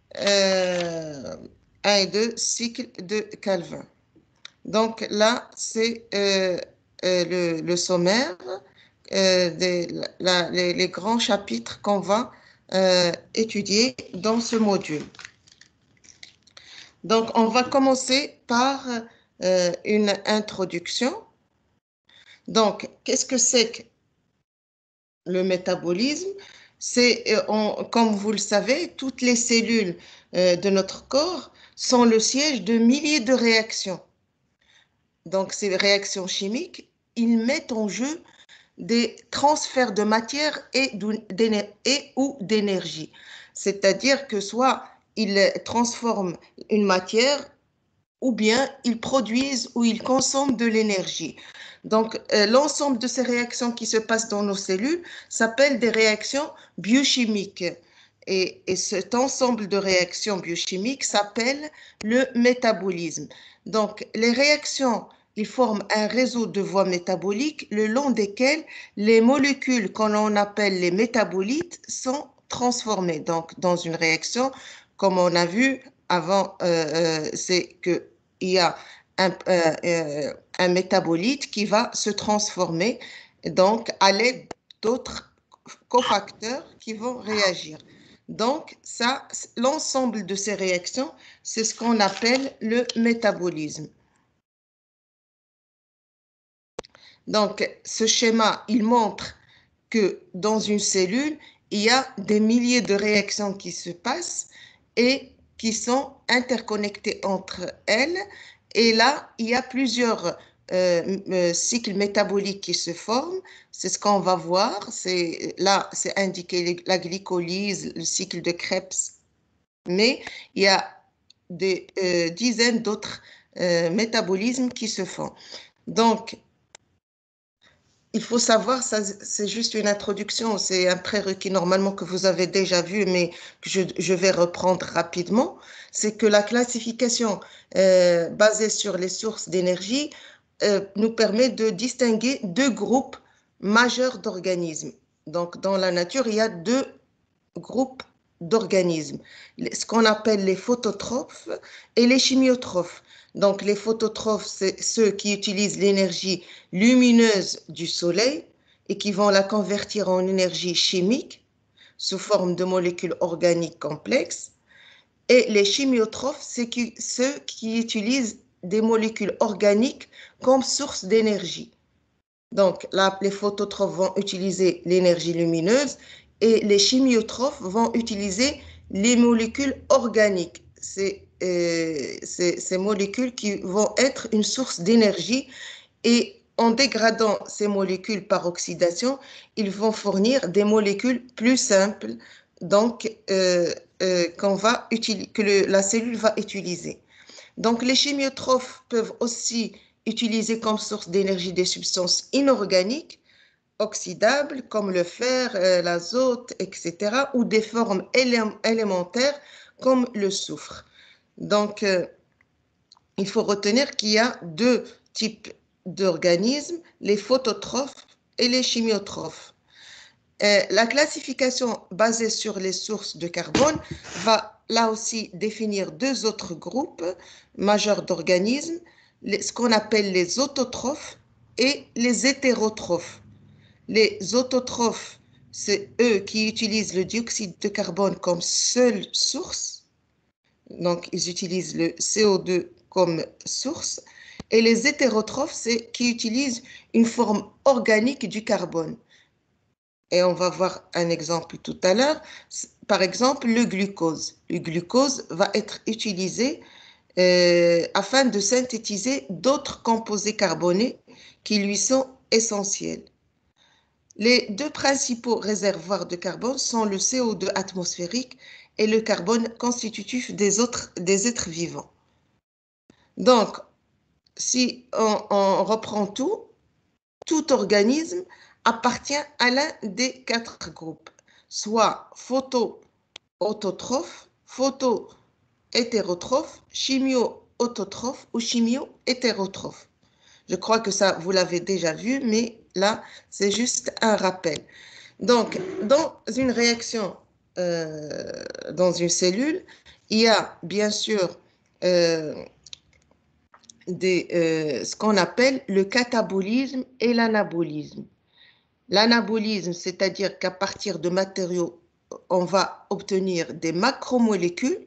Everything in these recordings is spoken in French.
euh, 1 et 2, cycle de Calvin. Donc là, c'est le sommaire les grands chapitres qu'on va étudier dans ce module. Donc, on va commencer par une introduction. Donc, qu'est-ce que c'est que le métabolisme? C'est, comme vous le savez, toutes les cellules de notre corps sont le siège de milliers de réactions. Donc, ces réactions chimiques, ils mettent en jeu des transferts de matière ou d'énergie. C'est-à-dire que soit ils transforment une matière ou bien ils produisent ou ils consomment de l'énergie. Donc, l'ensemble de ces réactions qui se passent dans nos cellules s'appellent des réactions biochimiques. Et cet ensemble de réactions biochimiques s'appelle le métabolisme. Donc, les réactions, ils forment un réseau de voies métaboliques le long desquelles les molécules qu'on appelle les métabolites sont transformées. Donc, dans une réaction, comme on a vu avant, c'est qu'il y a un métabolite qui va se transformer donc à l'aide d'autres cofacteurs qui vont réagir. Donc, ça, l'ensemble de ces réactions, c'est ce qu'on appelle le métabolisme. Donc, ce schéma, il montre que dans une cellule, il y a des milliers de réactions qui se passent et qui sont interconnectées entre elles. Et là, il y a plusieurs cycles métaboliques qui se forment. C'est ce qu'on va voir. Là, c'est indiqué la glycolyse, le cycle de Krebs. Mais il y a des dizaines d'autres métabolismes qui se font. Donc, il faut savoir, ça, c'est juste une introduction, c'est un prérequis normalement que vous avez déjà vu, mais que je vais reprendre rapidement. C'est que la classification basée sur les sources d'énergie nous permet de distinguer deux groupes majeurs d'organismes. Donc, dans la nature, il y a deux groupes d'organismes, ce qu'on appelle les phototrophes et les chimiotrophes. Donc, les phototrophes, c'est ceux qui utilisent l'énergie lumineuse du soleil et qui vont la convertir en énergie chimique sous forme de molécules organiques complexes. Et les chimiotrophes, c'est ceux qui utilisent des molécules organiques comme source d'énergie. Donc, là, les phototrophes vont utiliser l'énergie lumineuse et les chimiotrophes vont utiliser les molécules organiques. Ces molécules qui vont être une source d'énergie et en dégradant ces molécules par oxydation, ils vont fournir des molécules plus simples donc, que la cellule va utiliser. Donc, les chimiotrophes peuvent aussi utiliser comme source d'énergie des substances inorganiques, oxydables, comme le fer, l'azote, etc., ou des formes élémentaires comme le soufre. Donc, il faut retenir qu'il y a deux types d'organismes, les phototrophes et les chimiotrophes. La classification basée sur les sources de carbone va là aussi définir deux autres groupes majeurs d'organismes, ce qu'on appelle les autotrophes et les hétérotrophes. Les autotrophes, c'est eux qui utilisent le dioxyde de carbone comme seule source. Donc, ils utilisent le CO2 comme source. Et les hétérotrophes, c'est qui utilisent une forme organique du carbone. Et on va voir un exemple tout à l'heure. Par exemple, le glucose. Le glucose va être utilisé afin de synthétiser d'autres composés carbonés qui lui sont essentiels. Les deux principaux réservoirs de carbone sont le CO2 atmosphérique et le carbone constitutif des êtres vivants. Donc, si on reprend tout organisme appartient à l'un des quatre groupes, soit photo-autotrophe, photo-hétérotrophe, chimio-autotrophe ou chimio-hétérotrophe. Je crois que ça, vous l'avez déjà vu, mais là, c'est juste un rappel. Donc, dans une réaction, dans une cellule, Il y a bien sûr ce qu'on appelle le catabolisme et l'anabolisme. L'anabolisme, c'est-à-dire qu'à partir de matériaux, on va obtenir des macromolécules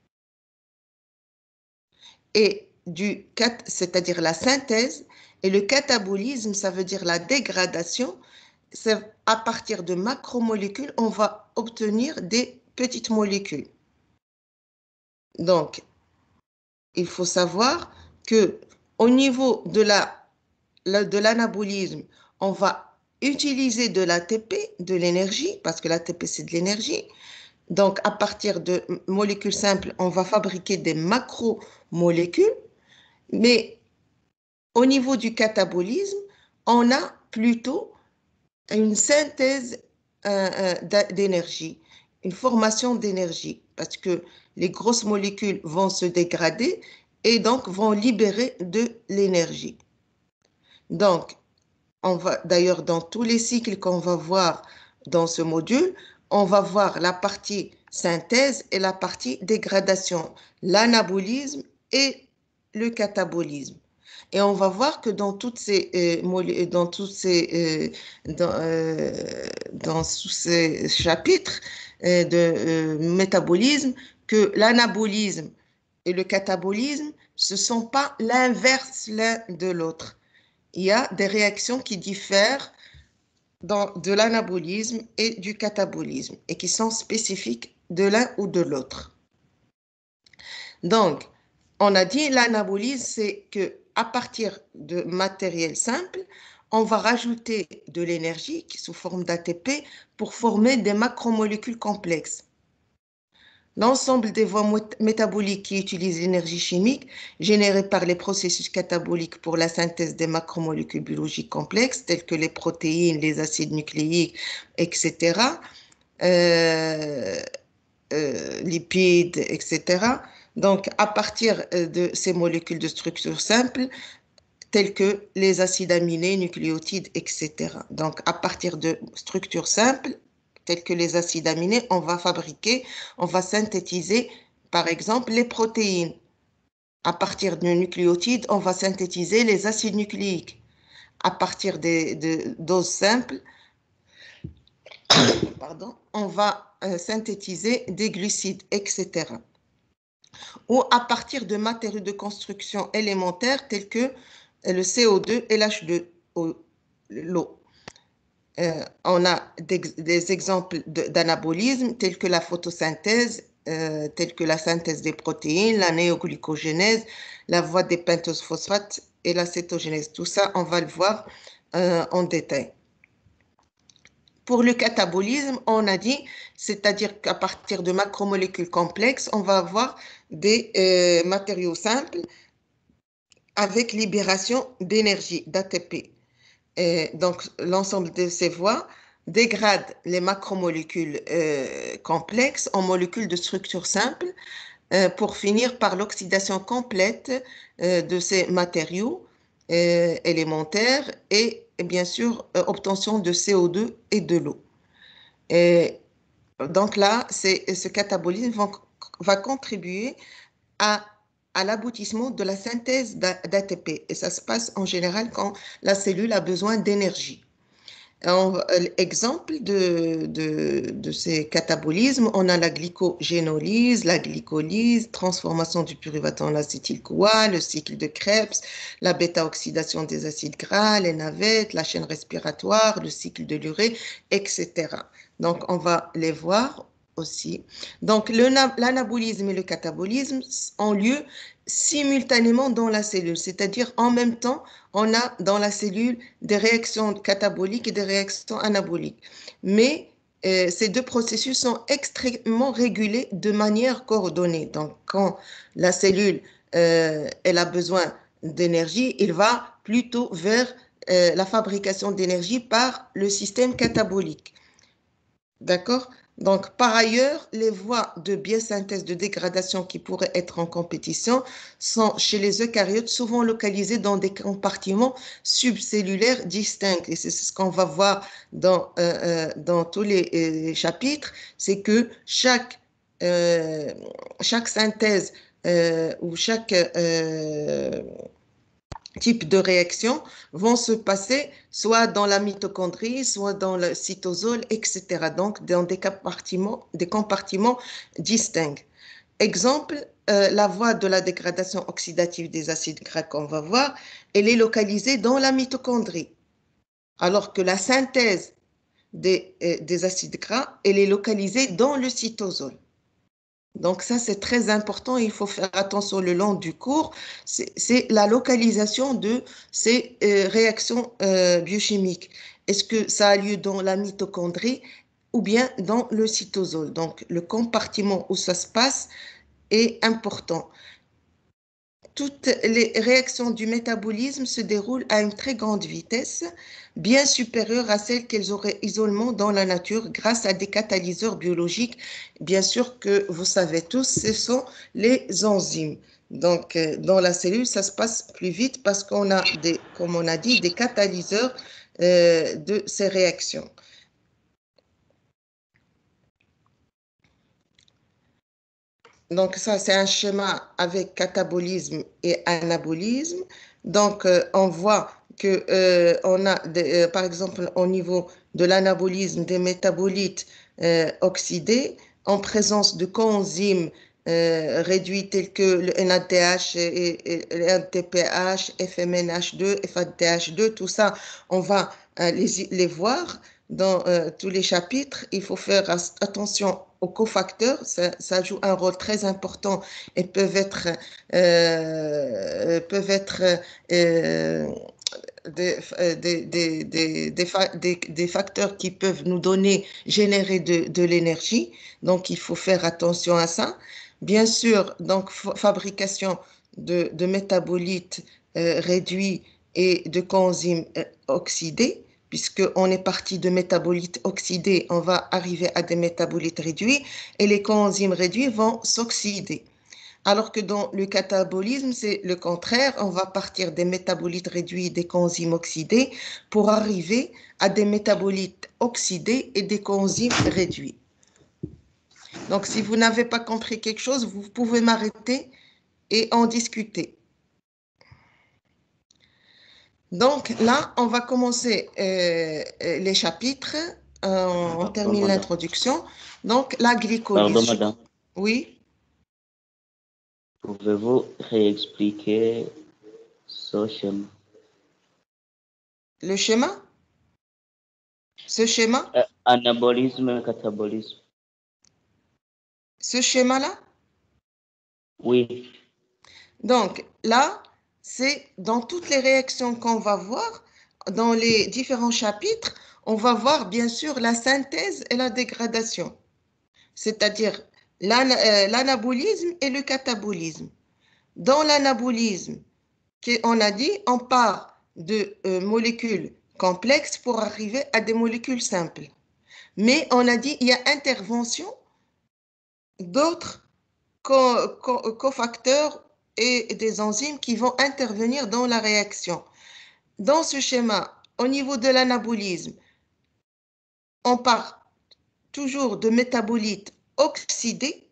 et c'est-à-dire la synthèse, et le catabolisme, ça veut dire la dégradation. C'est à partir de macromolécules, on va obtenir des petites molécules. Donc, il faut savoir que au niveau de l'anabolisme, on va utiliser de l'ATP, de l'énergie, parce que l'ATP, c'est de l'énergie. Donc, à partir de molécules simples, on va fabriquer des macromolécules. Mais au niveau du catabolisme, on a plutôt une synthèse d'énergie, une formation d'énergie, parce que les grosses molécules vont se dégrader et donc vont libérer de l'énergie. Donc, on va d'ailleurs dans tous les cycles qu'on va voir dans ce module, on va voir la partie synthèse et la partie dégradation, l'anabolisme et le catabolisme. Et on va voir que dans toutes ces, dans tous ces chapitres de métabolisme, que l'anabolisme et le catabolisme, ce ne sont pas l'inverse l'un de l'autre. Il y a des réactions qui diffèrent de l'anabolisme et du catabolisme et qui sont spécifiques de l'un ou de l'autre. Donc, on a dit l'anabolisme, c'est que à partir de matériel simple, on va rajouter de l'énergie sous forme d'ATP pour former des macromolécules complexes. L'ensemble des voies métaboliques qui utilisent l'énergie chimique générée par les processus cataboliques pour la synthèse des macromolécules biologiques complexes, telles que les protéines, les acides nucléiques, etc., lipides, etc. Donc, à partir de ces molécules de structure simple, telles que les acides aminés, nucléotides, etc. Donc, à partir de structures simples, telles que les acides aminés, on va synthétiser, par exemple, les protéines. À partir de nucléotides, on va synthétiser les acides nucléiques. À partir de doses simples, pardon, on va synthétiser des glucides, etc. Ou à partir de matériaux de construction élémentaires tels que le CO2 et l'H2O, l'eau. On a des exemples d'anabolisme tels que la photosynthèse, tels que la synthèse des protéines, la néoglycogénèse, la voie des pentoses phosphates et la cétogénèse. Tout ça, on va le voir en détail. Pour le catabolisme, on a dit, c'est-à-dire qu'à partir de macromolécules complexes, on va avoir des matériaux simples avec libération d'énergie, d'ATP. Donc, l'ensemble de ces voies dégrade les macromolécules complexes en molécules de structure simple pour finir par l'oxydation complète de ces matériaux élémentaires et bien sûr obtention de CO2 et de l'eau. Donc là, ce catabolisme va contribuer à l'aboutissement de la synthèse d'ATP. Et ça se passe en général quand la cellule a besoin d'énergie. Exemple de ces catabolismes, on a la glycogénolyse, la glycolyse, transformation du pyruvate en acétyl-CoA, le cycle de Krebs, la bêta-oxydation des acides gras, les navettes, la chaîne respiratoire, le cycle de l'urée, etc. Donc, on va les voir aussi. Donc, l'anabolisme et le catabolisme ont lieu simultanément dans la cellule, c'est-à-dire en même temps, on a dans la cellule des réactions cataboliques et des réactions anaboliques. Mais ces deux processus sont extrêmement régulés de manière coordonnée. Donc, quand la cellule elle a besoin d'énergie, il va plutôt vers la fabrication d'énergie par le système catabolique. D'accord? Donc, par ailleurs, les voies de biosynthèse de dégradation qui pourraient être en compétition sont chez les eucaryotes souvent localisées dans des compartiments subcellulaires distincts. Et c'est ce qu'on va voir dans tous les chapitres, c'est que chaque chaque synthèse ou chaque type de réaction vont se passer soit dans la mitochondrie, soit dans le cytosol, etc. Donc, dans des compartiments distincts. Exemple, la voie de la dégradation oxydative des acides gras qu'on va voir, elle est localisée dans la mitochondrie, alors que la synthèse des acides gras, elle est localisée dans le cytosol. Donc ça, c'est très important. Il faut faire attention le long du cours. C'est la localisation de ces réactions biochimiques. Est-ce que ça a lieu dans la mitochondrie ou bien dans le cytosol? Donc, le compartiment où ça se passe est important. Toutes les réactions du métabolisme se déroulent à une très grande vitesse, bien supérieure à celle qu'elles auraient isolement dans la nature grâce à des catalyseurs biologiques. Bien sûr que vous savez tous, ce sont les enzymes. Donc, dans la cellule, ça se passe plus vite parce qu'on a comme on a dit, des catalyseurs de ces réactions. Donc, ça, c'est un schéma avec catabolisme et anabolisme. Donc, on voit que on a, par exemple, au niveau de l'anabolisme, des métabolites oxydés en présence de coenzymes réduits tels que le NADH, et le NTPH, FMNH2, FADH2, tout ça, on va les voir dans tous les chapitres. Il faut faire attention aux cofacteurs, ça joue un rôle très important et peuvent être des facteurs qui peuvent nous donner, générer de l'énergie. Donc, il faut faire attention à ça. Bien sûr, donc, fabrication de métabolites réduits et de coenzymes oxydés. Puisqu'on est parti de métabolites oxydés, on va arriver à des métabolites réduits et les coenzymes réduits vont s'oxyder. Alors que dans le catabolisme, c'est le contraire, on va partir des métabolites réduits, des coenzymes oxydés pour arriver à des métabolites oxydés et des coenzymes réduits. Donc, si vous n'avez pas compris quelque chose, vous pouvez m'arrêter et en discuter. Donc là, on va commencer les chapitres. On termine l'introduction. Donc, la glycolyse. Pardon, madame. Oui. Pouvez-vous réexpliquer ce schéma? Le schéma? Ce schéma? Anabolisme, catabolisme. Ce schéma-là? Oui. Donc là, c'est dans toutes les réactions qu'on va voir, dans les différents chapitres, on va voir bien sûr la synthèse et la dégradation, c'est-à-dire l'anabolisme et le catabolisme. Dans l'anabolisme, on a dit, on part de molécules complexes pour arriver à des molécules simples. Mais on a dit, il y a intervention d'autres cofacteurs et des enzymes qui vont intervenir dans la réaction. Dans ce schéma, au niveau de l'anabolisme, on part toujours de métabolites oxydés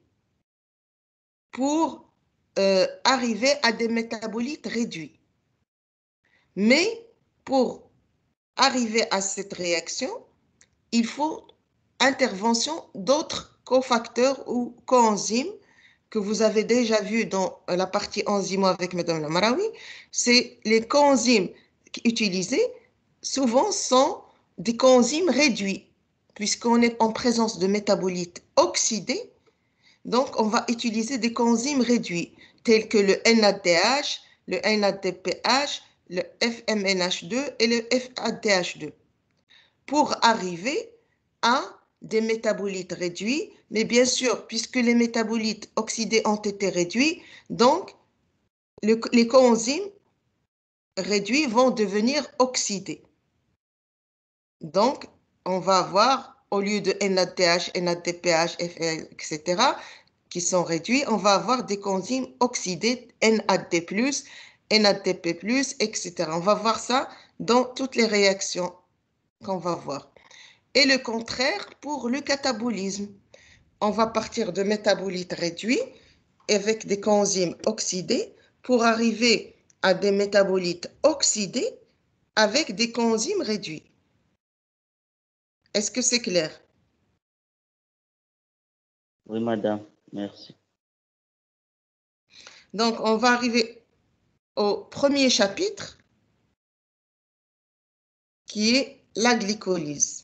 pour arriver à des métabolites réduits. Mais pour arriver à cette réaction, il faut intervention d'autres cofacteurs ou coenzymes que vous avez déjà vu dans la partie enzymo avec Mme Lamaraoui. C'est les coenzymes utilisés souvent sont des coenzymes réduits puisqu'on est en présence de métabolites oxydés. Donc, on va utiliser des coenzymes réduits tels que le NADH, le NADPH, le FMNH2 et le FADH2 pour arriver à des métabolites réduits, mais bien sûr, puisque les métabolites oxydés ont été réduits, donc les coenzymes réduits vont devenir oxydés. Donc, on va avoir, au lieu de NADH, NADPH, etc., qui sont réduits, on va avoir des coenzymes oxydés, NAD+, NADP+, etc. On va voir ça dans toutes les réactions qu'on va voir. Et le contraire pour le catabolisme. on va partir de métabolites réduits avec des coenzymes oxydés pour arriver à des métabolites oxydés avec des coenzymes réduits. Est-ce que c'est clair? Oui, madame. Merci. Donc, on va arriver au premier chapitre qui est la glycolyse.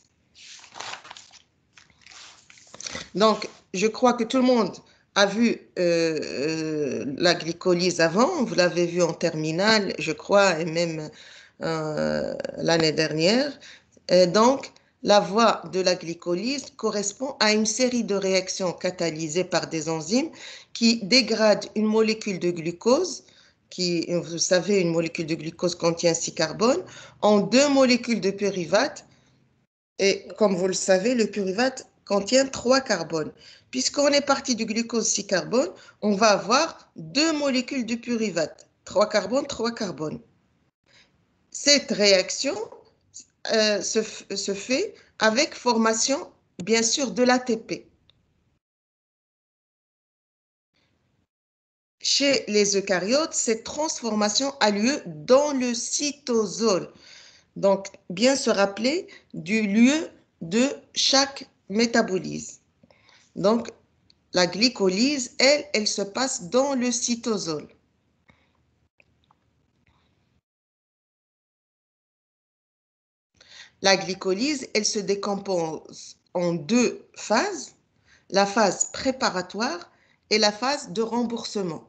Donc, je crois que tout le monde a vu la glycolyse avant. Vous l'avez vu en terminale, je crois, et même l'année dernière. Donc, la voie de la glycolyse correspond à une série de réactions catalysées par des enzymes qui dégradent une molécule de glucose, qui, vous savez, une molécule de glucose contient 6 carbones, en 2 molécules de pyruvate. Et comme vous le savez, le pyruvate contient 3 carbones. Puisqu'on est parti du glucose 6 carbones, on va avoir 2 molécules de pyruvate. 3 carbones, 3 carbones. Cette réaction se fait avec formation, bien sûr, de l'ATP. Chez les eucaryotes, cette transformation a lieu dans le cytosol. Donc, bien se rappeler du lieu de chaque métabolisme. Donc, la glycolyse, elle se passe dans le cytosol. La glycolyse, elle se décompose en 2 phases, la phase préparatoire et la phase de remboursement.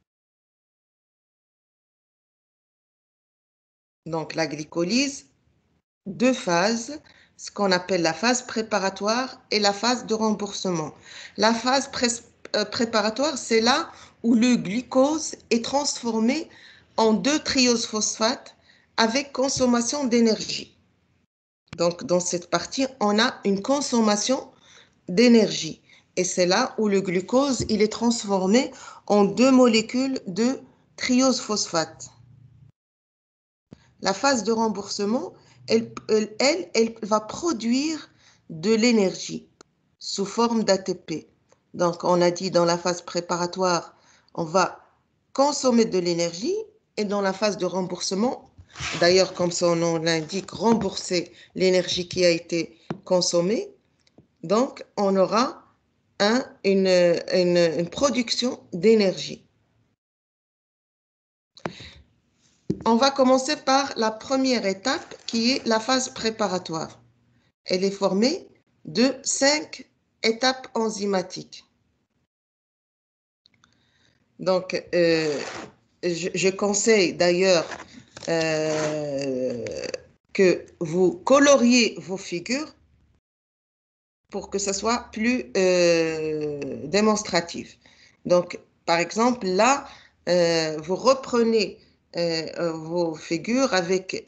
Donc, la glycolyse, 2 phases, ce qu'on appelle la phase préparatoire et la phase de remboursement. La phase préparatoire, c'est là où le glucose est transformé en 2 triose-phosphate avec consommation d'énergie. Donc, dans cette partie, on a une consommation d'énergie. Et c'est là où le glucose, il est transformé en 2 molécules de triose-phosphate. La phase de remboursement, elle va produire de l'énergie sous forme d'ATP. Donc, on a dit dans la phase préparatoire, on va consommer de l'énergie et dans la phase de remboursement, d'ailleurs, comme son nom l'indique, rembourser l'énergie qui a été consommée. Donc, on aura une production d'énergie. On va commencer par la première étape qui est la phase préparatoire. Elle est formée de 5 étapes enzymatiques. Donc, je conseille d'ailleurs que vous coloriez vos figures pour que ce soit plus démonstratif. Donc, par exemple, là, vous reprenez vos figures avec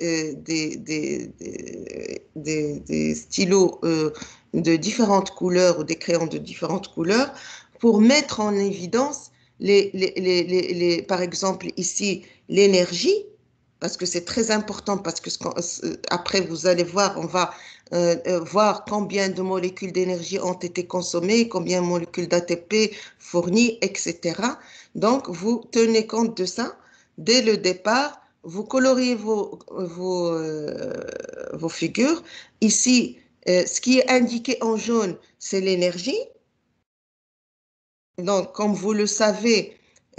des stylos de différentes couleurs ou des crayons de différentes couleurs pour mettre en évidence, par exemple, ici, l'énergie, parce que c'est très important, parce que après, vous allez voir, on va voir combien de molécules d'énergie ont été consommées, combien de molécules d'ATP fournies, etc. Donc, vous tenez compte de ça dès le départ. Vous coloriez vos figures. Ici, ce qui est indiqué en jaune, c'est l'énergie. Donc, comme vous le savez,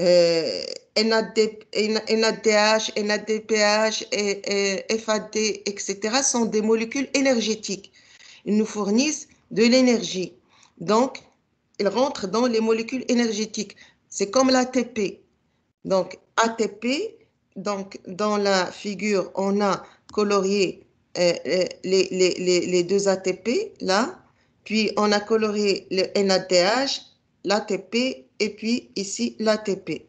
NADH, NADPH, FAD, etc. sont des molécules énergétiques. Ils nous fournissent de l'énergie. Donc, ils rentrent dans les molécules énergétiques. C'est comme l'ATP. Donc, ATP, donc, dans la figure, on a colorié les 2 ATP, là. Puis, on a colorié le NADH, l'ATP et puis ici l'ATP.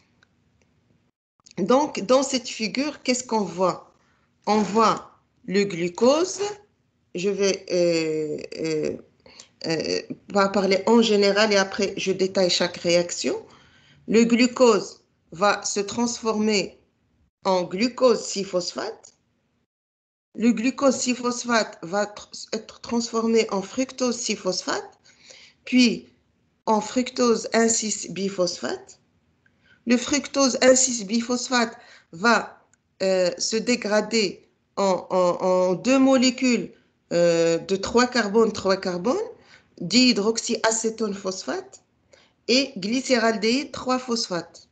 Donc, dans cette figure, qu'est-ce qu'on voit? On voit le glucose. Je vais parler en général et après je détaille chaque réaction. Le glucose va se transformer en glucose 6-phosphate. Le glucose 6-phosphate va être transformé en fructose 6-phosphate. Puis, en fructose 1,6-biphosphate. Le fructose 1,6-biphosphate va se dégrader en deux molécules de 3 carbones, dihydroxyacétone phosphate et glycéraldéhyde 3-phosphate.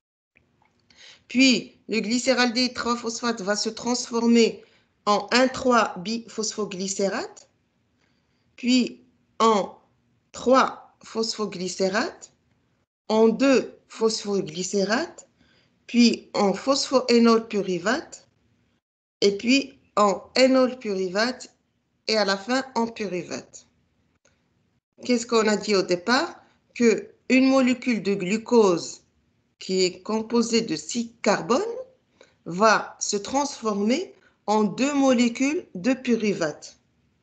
Puis, le glycéraldéhyde 3-phosphate va se transformer en 1,3-biphosphoglycérate, puis en 3-phosphoglycérate, en 2-phosphoglycérate, puis en phosphoénol pyruvate, et puis en énol pyruvate, et à la fin en pyruvate. Qu'est-ce qu'on a dit au départ? Qu'une molécule de glucose qui est composée de 6 carbones va se transformer en 2 molécules de pyruvate.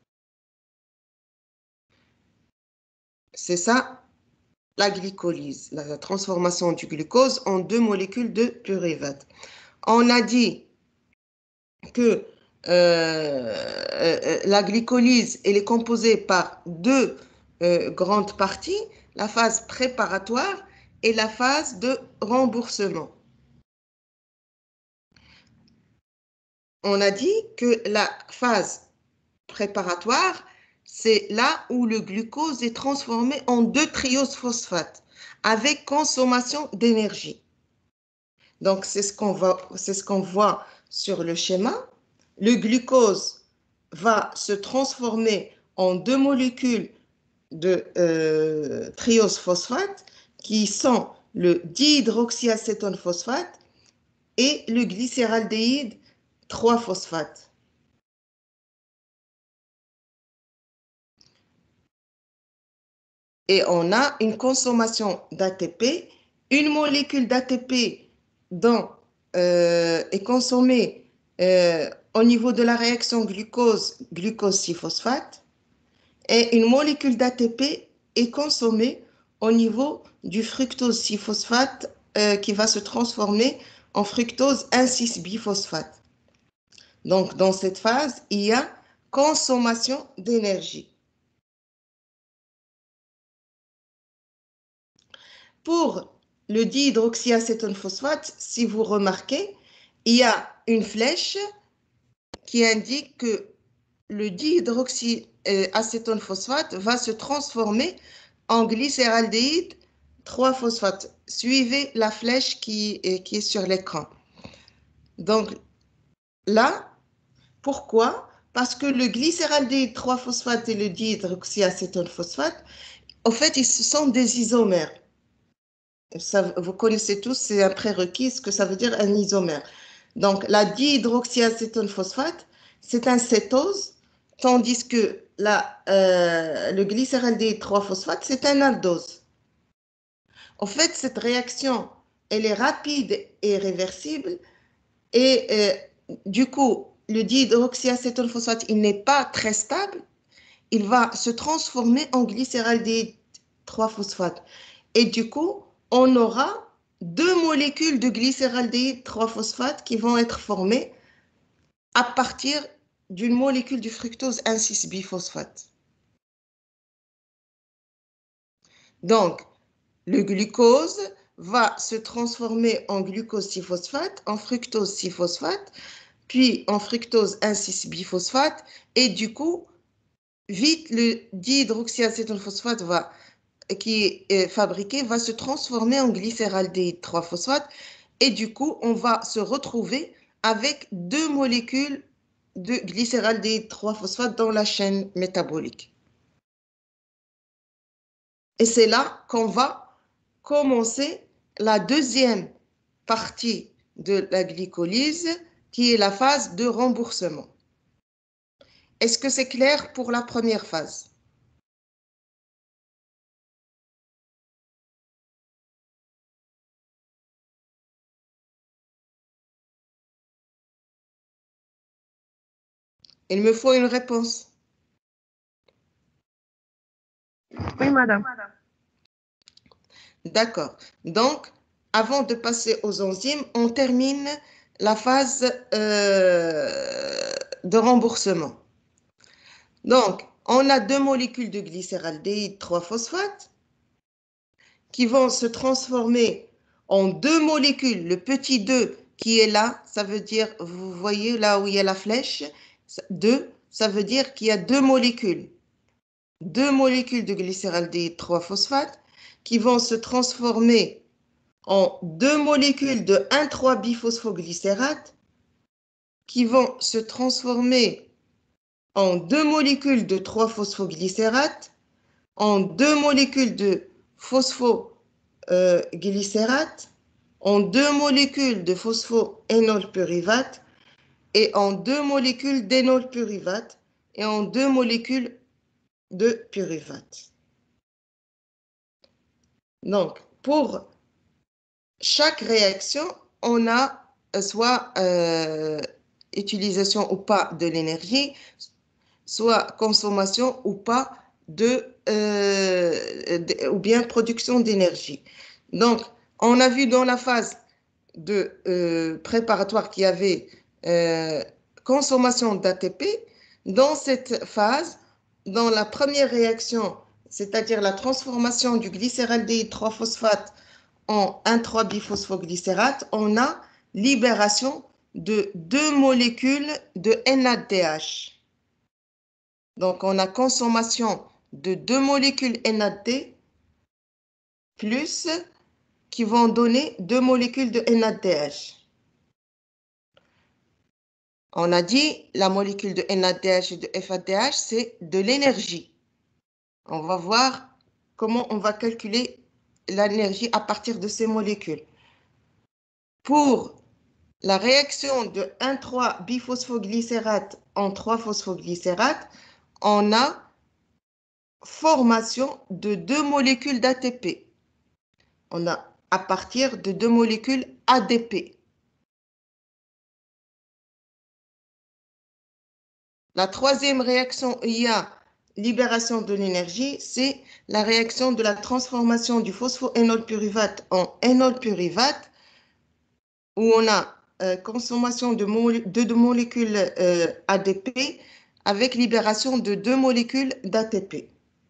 C'est ça la glycolyse, la transformation du glucose en 2 molécules de pyruvate. On a dit que la glycolyse elle est composée par 2 grandes parties, la phase préparatoire et la phase de remboursement. On a dit que la phase préparatoire, c'est là où le glucose est transformé en 2-triose phosphate avec consommation d'énergie. Donc, c'est ce qu'on voit sur le schéma. Le glucose va se transformer en 2 molécules de triose phosphate qui sont le dihydroxyacétone phosphate et le glycéraldéhyde 3-phosphate. Et on a une consommation d'ATP. Une molécule d'ATP est consommée au niveau de la réaction glucose-6-phosphate et une molécule d'ATP est consommée au niveau du fructose 6-phosphate qui va se transformer en fructose 1,6-biphosphate. Donc, dans cette phase, il y a consommation d'énergie. Pour le dihydroxyacétone phosphate, si vous remarquez, il y a une flèche qui indique que le dihydroxyacétone phosphate va se transformer en glycéraldéhyde 3-phosphate. Suivez la flèche qui est sur l'écran. Donc là, pourquoi? Parce que le glycéraldéhyde 3-phosphate et le dihydroxyacétone phosphate, en fait, ils sont des isomères. Ça, vous connaissez tous, c'est un prérequis, ce que ça veut dire un isomère. Donc, la dihydroxyacétone phosphate, c'est un cétose, tandis que le glycéraldéhyde 3-phosphate, c'est un aldose. En fait, cette réaction, elle est rapide et réversible, et du coup, le dihydroxyacétone phosphate, il n'est pas très stable, il va se transformer en glycéraldéhyde 3-phosphate. Et du coup, on aura 2 molécules de glycéraldéhyde 3-phosphate qui vont être formées à partir d'une molécule du fructose 1,6-biphosphate. Donc, le glucose va se transformer en glucose 6-phosphate, en fructose 6-phosphate, puis en fructose 1,6-biphosphate, et du coup, vite, le dihydroxyacétone phosphate qui est fabriqué va se transformer en glycéraldéhyde 3-phosphate et du coup, on va se retrouver avec 2 molécules de glycéraldéhyde 3-phosphate dans la chaîne métabolique. Et c'est là qu'on va commencer la deuxième partie de la glycolyse qui est la phase de remboursement. Est-ce que c'est clair pour la première phase? Il me faut une réponse. Oui, madame. D'accord. Donc, avant de passer aux enzymes, on termine la phase de remboursement. Donc, on a 2 molécules de glycéraldéhyde 3-phosphate qui vont se transformer en deux molécules. Le petit 2 qui est là, ça veut dire, vous voyez là où il y a la flèche, 2, ça veut dire qu'il y a deux molécules de glycéraldéhyde 3-phosphate qui vont se transformer en deux molécules de 1,3-biphosphoglycérate qui vont se transformer en deux molécules de 3-phosphoglycérate, en deux molécules de phosphoglycérate, en deux molécules de phosphoénolpyruvate et en deux molécules d'énolpyruvate et en deux molécules de pyruvate. Donc, pour chaque réaction, on a soit utilisation ou pas de l'énergie, soit consommation ou pas ou bien production d'énergie. Donc, on a vu dans la phase de préparatoire qu'il y avait consommation d'ATP. Dans cette phase, dans la première réaction, c'est-à-dire la transformation du glycéraldéhyde 3-phosphate en 1,3-biphosphoglycérate, on a libération de deux molécules de NADH. Donc, on a consommation de deux molécules NAD plus qui vont donner deux molécules de NADH. On a dit la molécule de NADH et de FADH, c'est de l'énergie. On va voir comment on va calculer l'énergie à partir de ces molécules. Pour la réaction de 1,3-biphosphoglycérate en 3-phosphoglycérate, on a formation de deux molécules d'ATP. On a à partir de deux molécules ADP. La troisième réaction, il y a libération de l'énergie, c'est la réaction de la transformation du phosphoénolpyruvate en énolpyruvate, où on a consommation de deux molécules ADP avec libération de deux molécules d'ATP.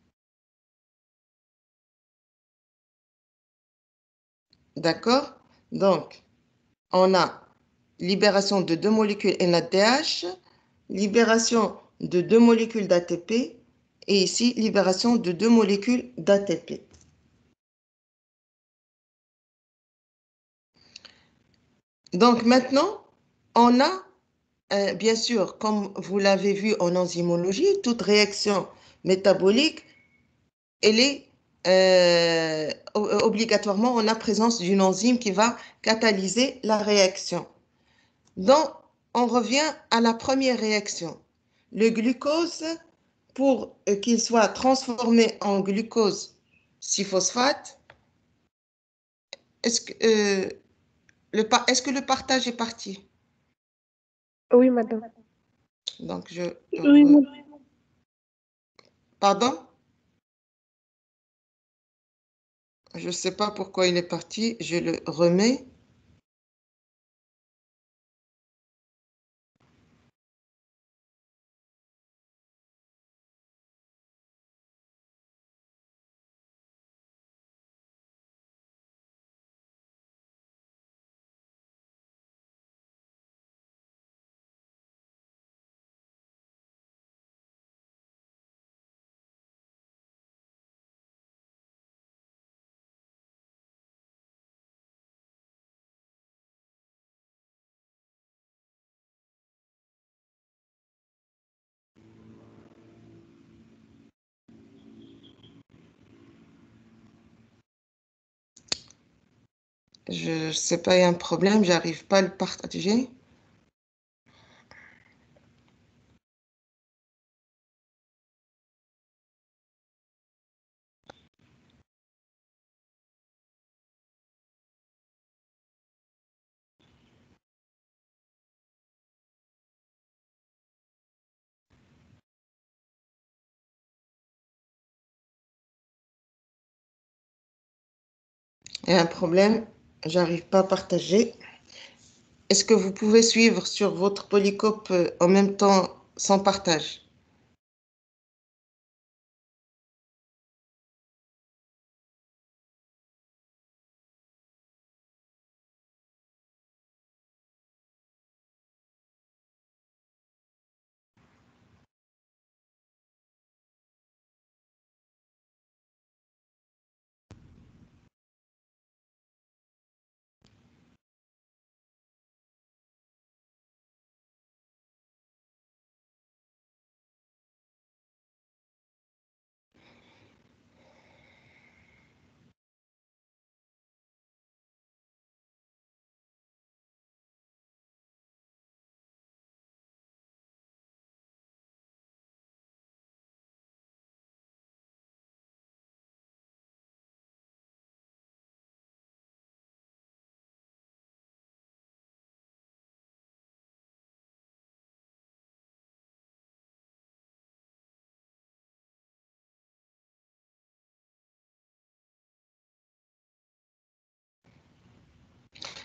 D'accord? Donc, on a libération de deux molécules NADH, libération de deux molécules d'ATP et ici, libération de deux molécules d'ATP. Donc maintenant, on a, bien sûr, comme vous l'avez vu en enzymologie, toute réaction métabolique, elle est obligatoirement en la présence d'une enzyme qui va catalyser la réaction. Donc, on revient à la première réaction. Le glucose, pour qu'il soit transformé en glucose 6-phosphate, est-ce que le partage est parti? Oui, madame. Donc, Oui, madame. Pardon? Je ne sais pas pourquoi il est parti. Je le remets. Je ne sais pas, il y a un problème. J'arrive pas à le partager. Il y a un problème. J'arrive pas à partager. Est-ce que vous pouvez suivre sur votre polycope en même temps sans partage?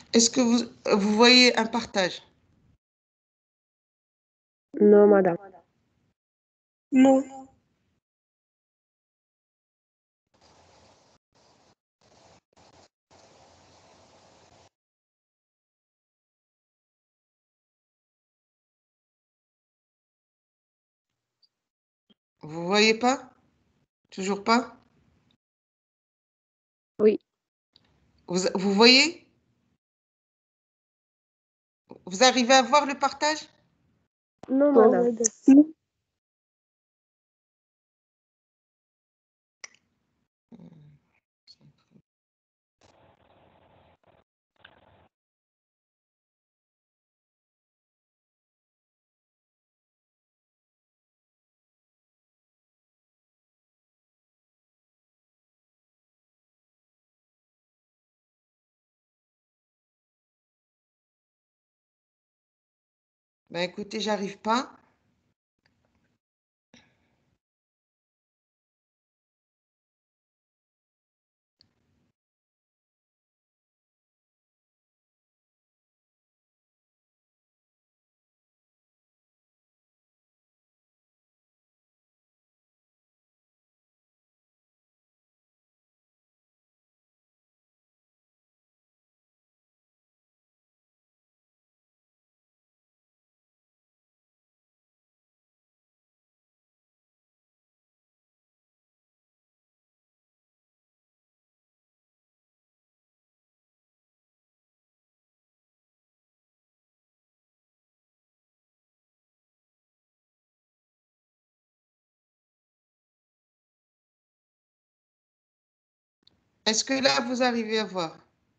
Est-ce que vous voyez un partage? Non, madame. Non. Vous voyez pas? Toujours pas? Oui. Vous voyez? Vous arrivez à voir le partage? Non, Non, madame. madame. Ben écoutez, j'arrive pas. Est-ce que là, vous arrivez à voir?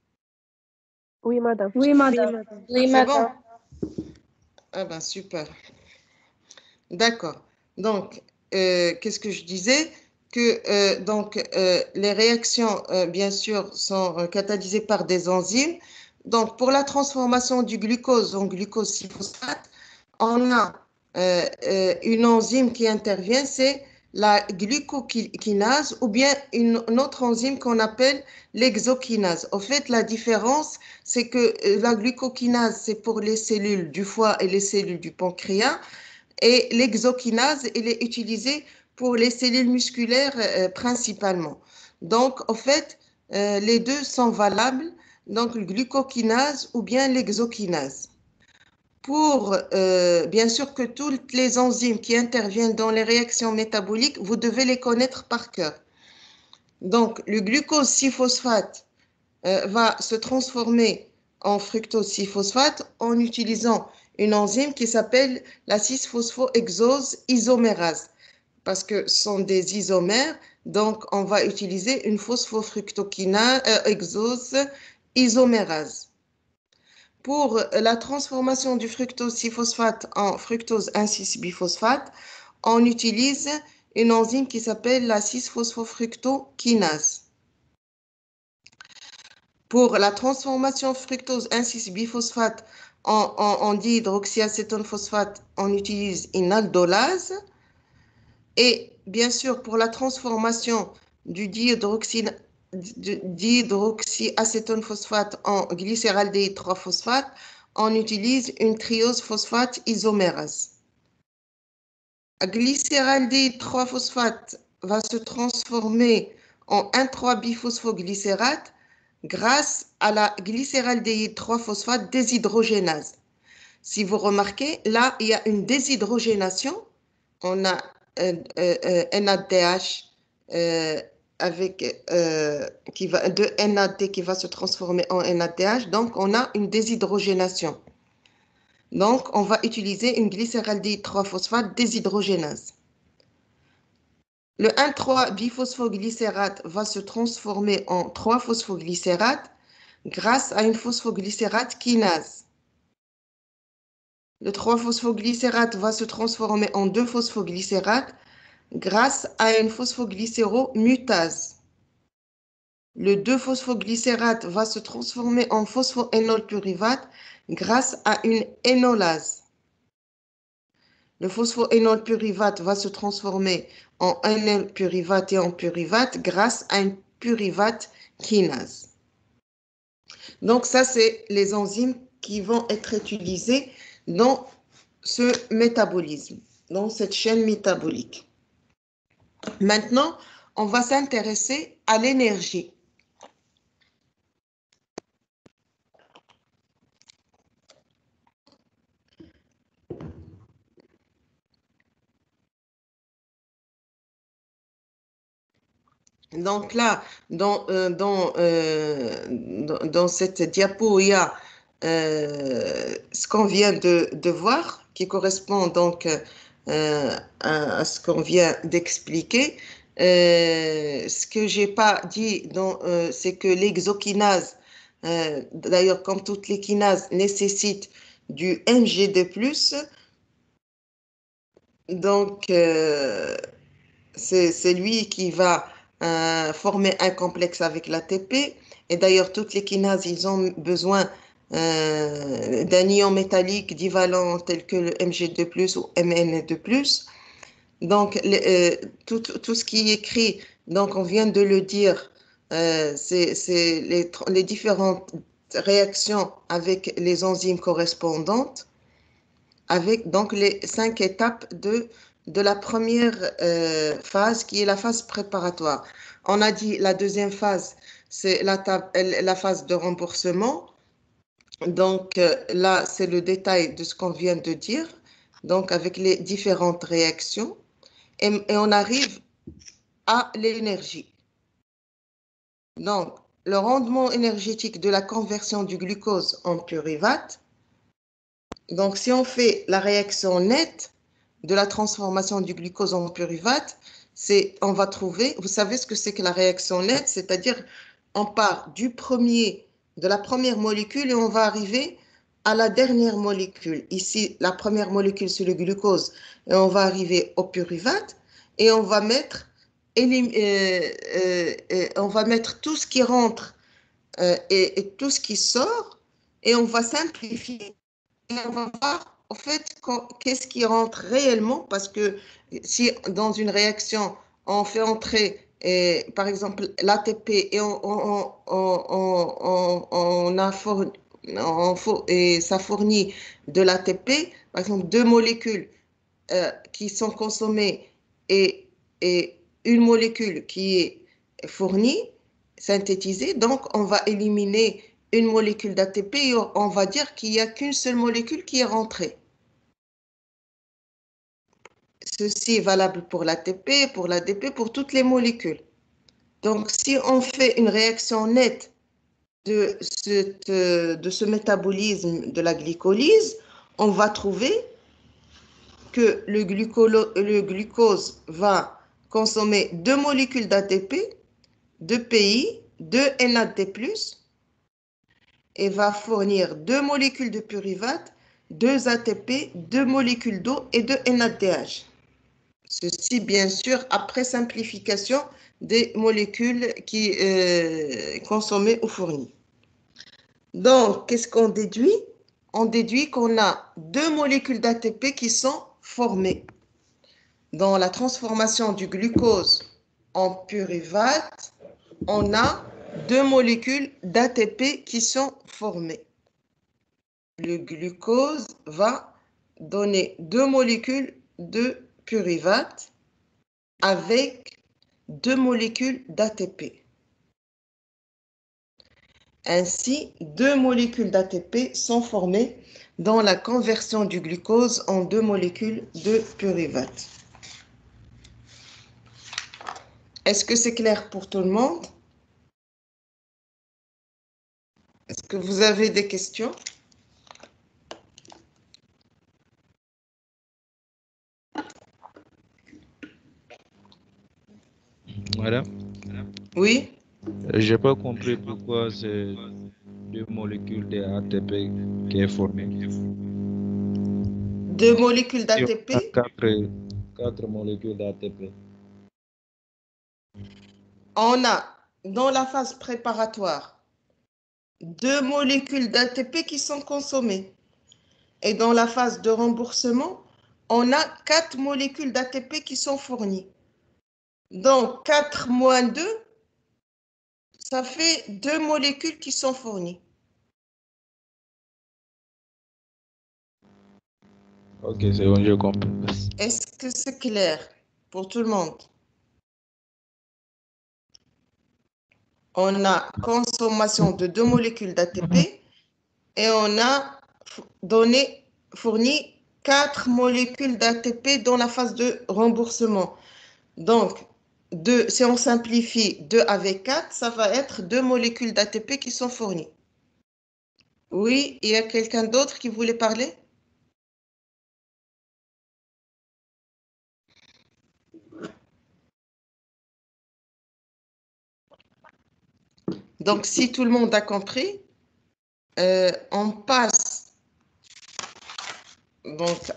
Oui, madame. Oui, madame. Oui, C'est bon? madame. Ah ben super. D'accord. Donc, qu'est-ce que je disais? Que les réactions, bien sûr, sont catalysées par des enzymes. Donc, pour la transformation du glucose en glucose 6-phosphate, on a une enzyme qui intervient, c'est la glucokinase ou bien une autre enzyme qu'on appelle l'exokinase. En fait, la différence, c'est que la glucokinase, c'est pour les cellules du foie et les cellules du pancréas, et l'exokinase, elle est utilisée pour les cellules musculaires principalement. Donc, en fait, les deux sont valables, donc le glucokinase ou bien l'exokinase. Pour, bien sûr que toutes les enzymes qui interviennent dans les réactions métaboliques, vous devez les connaître par cœur. Donc, le glucose 6-phosphate va se transformer en fructose 6-phosphate en utilisant une enzyme qui s'appelle la 6-phosphoexose isomérase, parce que ce sont des isomères, donc on va utiliser une phosphofructokinase exose isomérase. Pour la transformation du fructose 6-phosphate en fructose 1,6-biphosphate, on utilise une enzyme qui s'appelle la 6-phosphofructokinase. Pour la transformation fructose 1,6-biphosphate en dihydroxyacétone phosphate, on utilise une aldolase. Et bien sûr, pour la transformation du dihydroxyacétone phosphate en glycéraldéhyde 3-phosphate, on utilise une triose phosphate isomérase. La glycéraldéhyde 3-phosphate va se transformer en 1,3-biphosphoglycérate grâce à la glycéraldéhyde 3-phosphate déshydrogénase. Si vous remarquez, là, il y a une déshydrogénation. On a NADH avec de NAD qui va se transformer en NADH. Donc, on a une déshydrogénation. Donc, on va utiliser une glycéraldéhyde 3-phosphate déshydrogénase. Le 1,3-biphosphoglycérate va se transformer en 3-phosphoglycérate grâce à une phosphoglycérate kinase. Le 3-phosphoglycérate va se transformer en 2-phosphoglycérate grâce à une phosphoglycéromutase. Le 2-phosphoglycérate va se transformer en phosphoénolpyruvate grâce à une énolase. Le phosphoénolpyruvate va se transformer en énolpyruvate et en pyruvate grâce à une pyruvate kinase. Donc, ça, c'est les enzymes qui vont être utilisées dans ce métabolisme, dans cette chaîne métabolique. Maintenant, on va s'intéresser à l'énergie. Donc là, dans cette diapo, il y a ce qu'on vient de voir, qui correspond donc à ce qu'on vient d'expliquer. Ce que j'ai pas dit, c'est que l'exokinase, d'ailleurs, comme toutes les kinases, nécessite du Mg2+. Donc, c'est lui qui va former un complexe avec l'ATP. Et d'ailleurs, toutes les kinases, ils ont besoin d'un ion métallique divalent tel que le Mg2+, ou Mn2+. Donc, tout ce qui est écrit, donc on vient de le dire, c'est les différentes réactions avec les enzymes correspondantes, avec donc les 5 étapes de la première phase, qui est la phase préparatoire. On a dit la deuxième phase, c'est la phase de remboursement. Donc là, c'est le détail de ce qu'on vient de dire, donc avec les différentes réactions. Et on arrive à l'énergie. Donc, le rendement énergétique de la conversion du glucose en pyruvate. Donc, si on fait la réaction nette de la transformation du glucose en pyruvate, on va trouver, vous savez ce que c'est que la réaction nette, c'est-à-dire on part de la première molécule et on va arriver à la dernière molécule. Ici, la première molécule, c'est le glucose, et on va arriver au pyruvate et on va mettre tout ce qui rentre et tout ce qui sort, et on va simplifier. Et on va voir, en fait, qu'est-ce qui rentre réellement, parce que si dans une réaction, on fait entrer, par exemple, l'ATP et et ça fournit de l'ATP, par exemple, deux molécules qui sont consommées et une molécule qui est fournie, synthétisée, donc on va éliminer une molécule d'ATP et on va dire qu'il n'y a qu'une seule molécule qui est rentrée. Ceci est valable pour l'ATP, pour l'ADP, pour toutes les molécules. Donc, si on fait une réaction nette de ce métabolisme de la glycolyse, on va trouver que le glucose va consommer deux molécules d'ATP, deux PI, deux NAD+, et va fournir deux molécules de pyruvate, deux ATP, deux molécules d'eau et deux NADH. Ceci, bien sûr, après simplification des molécules qui consommées ou fournies. Donc, qu'est-ce qu'on déduit? On déduit qu'on a deux molécules d'ATP qui sont formées. Dans la transformation du glucose en pyruvate, on a deux molécules d'ATP qui sont formées. Le glucose va donner deux molécules de pyruvate avec deux molécules d'ATP. Ainsi, deux molécules d'ATP sont formées dans la conversion du glucose en deux molécules de pyruvate. Est-ce que c'est clair pour tout le monde? Est-ce que vous avez des questions? Madame, Oui? j'ai pas compris pourquoi c'est deux molécules de ATP qui est formée. Deux molécules Si on a d'ATP? quatre molécules d'ATP. On a, dans la phase préparatoire, deux molécules d'ATP qui sont consommées. Et dans la phase de remboursement, on a 4 molécules d'ATP qui sont fournies. Donc, 4 moins 2, ça fait 2 molécules qui sont fournies. Ok, c'est bon, je comprends. Est-ce que c'est clair pour tout le monde? On a consommation de 2 molécules d'ATP et on a fourni 4 molécules d'ATP dans la phase de remboursement. Donc, si on simplifie 2 avec 4, ça va être 2 molécules d'ATP qui sont fournies. Oui, il y a quelqu'un d'autre qui voulait parler? Donc, si tout le monde a compris, on passe donc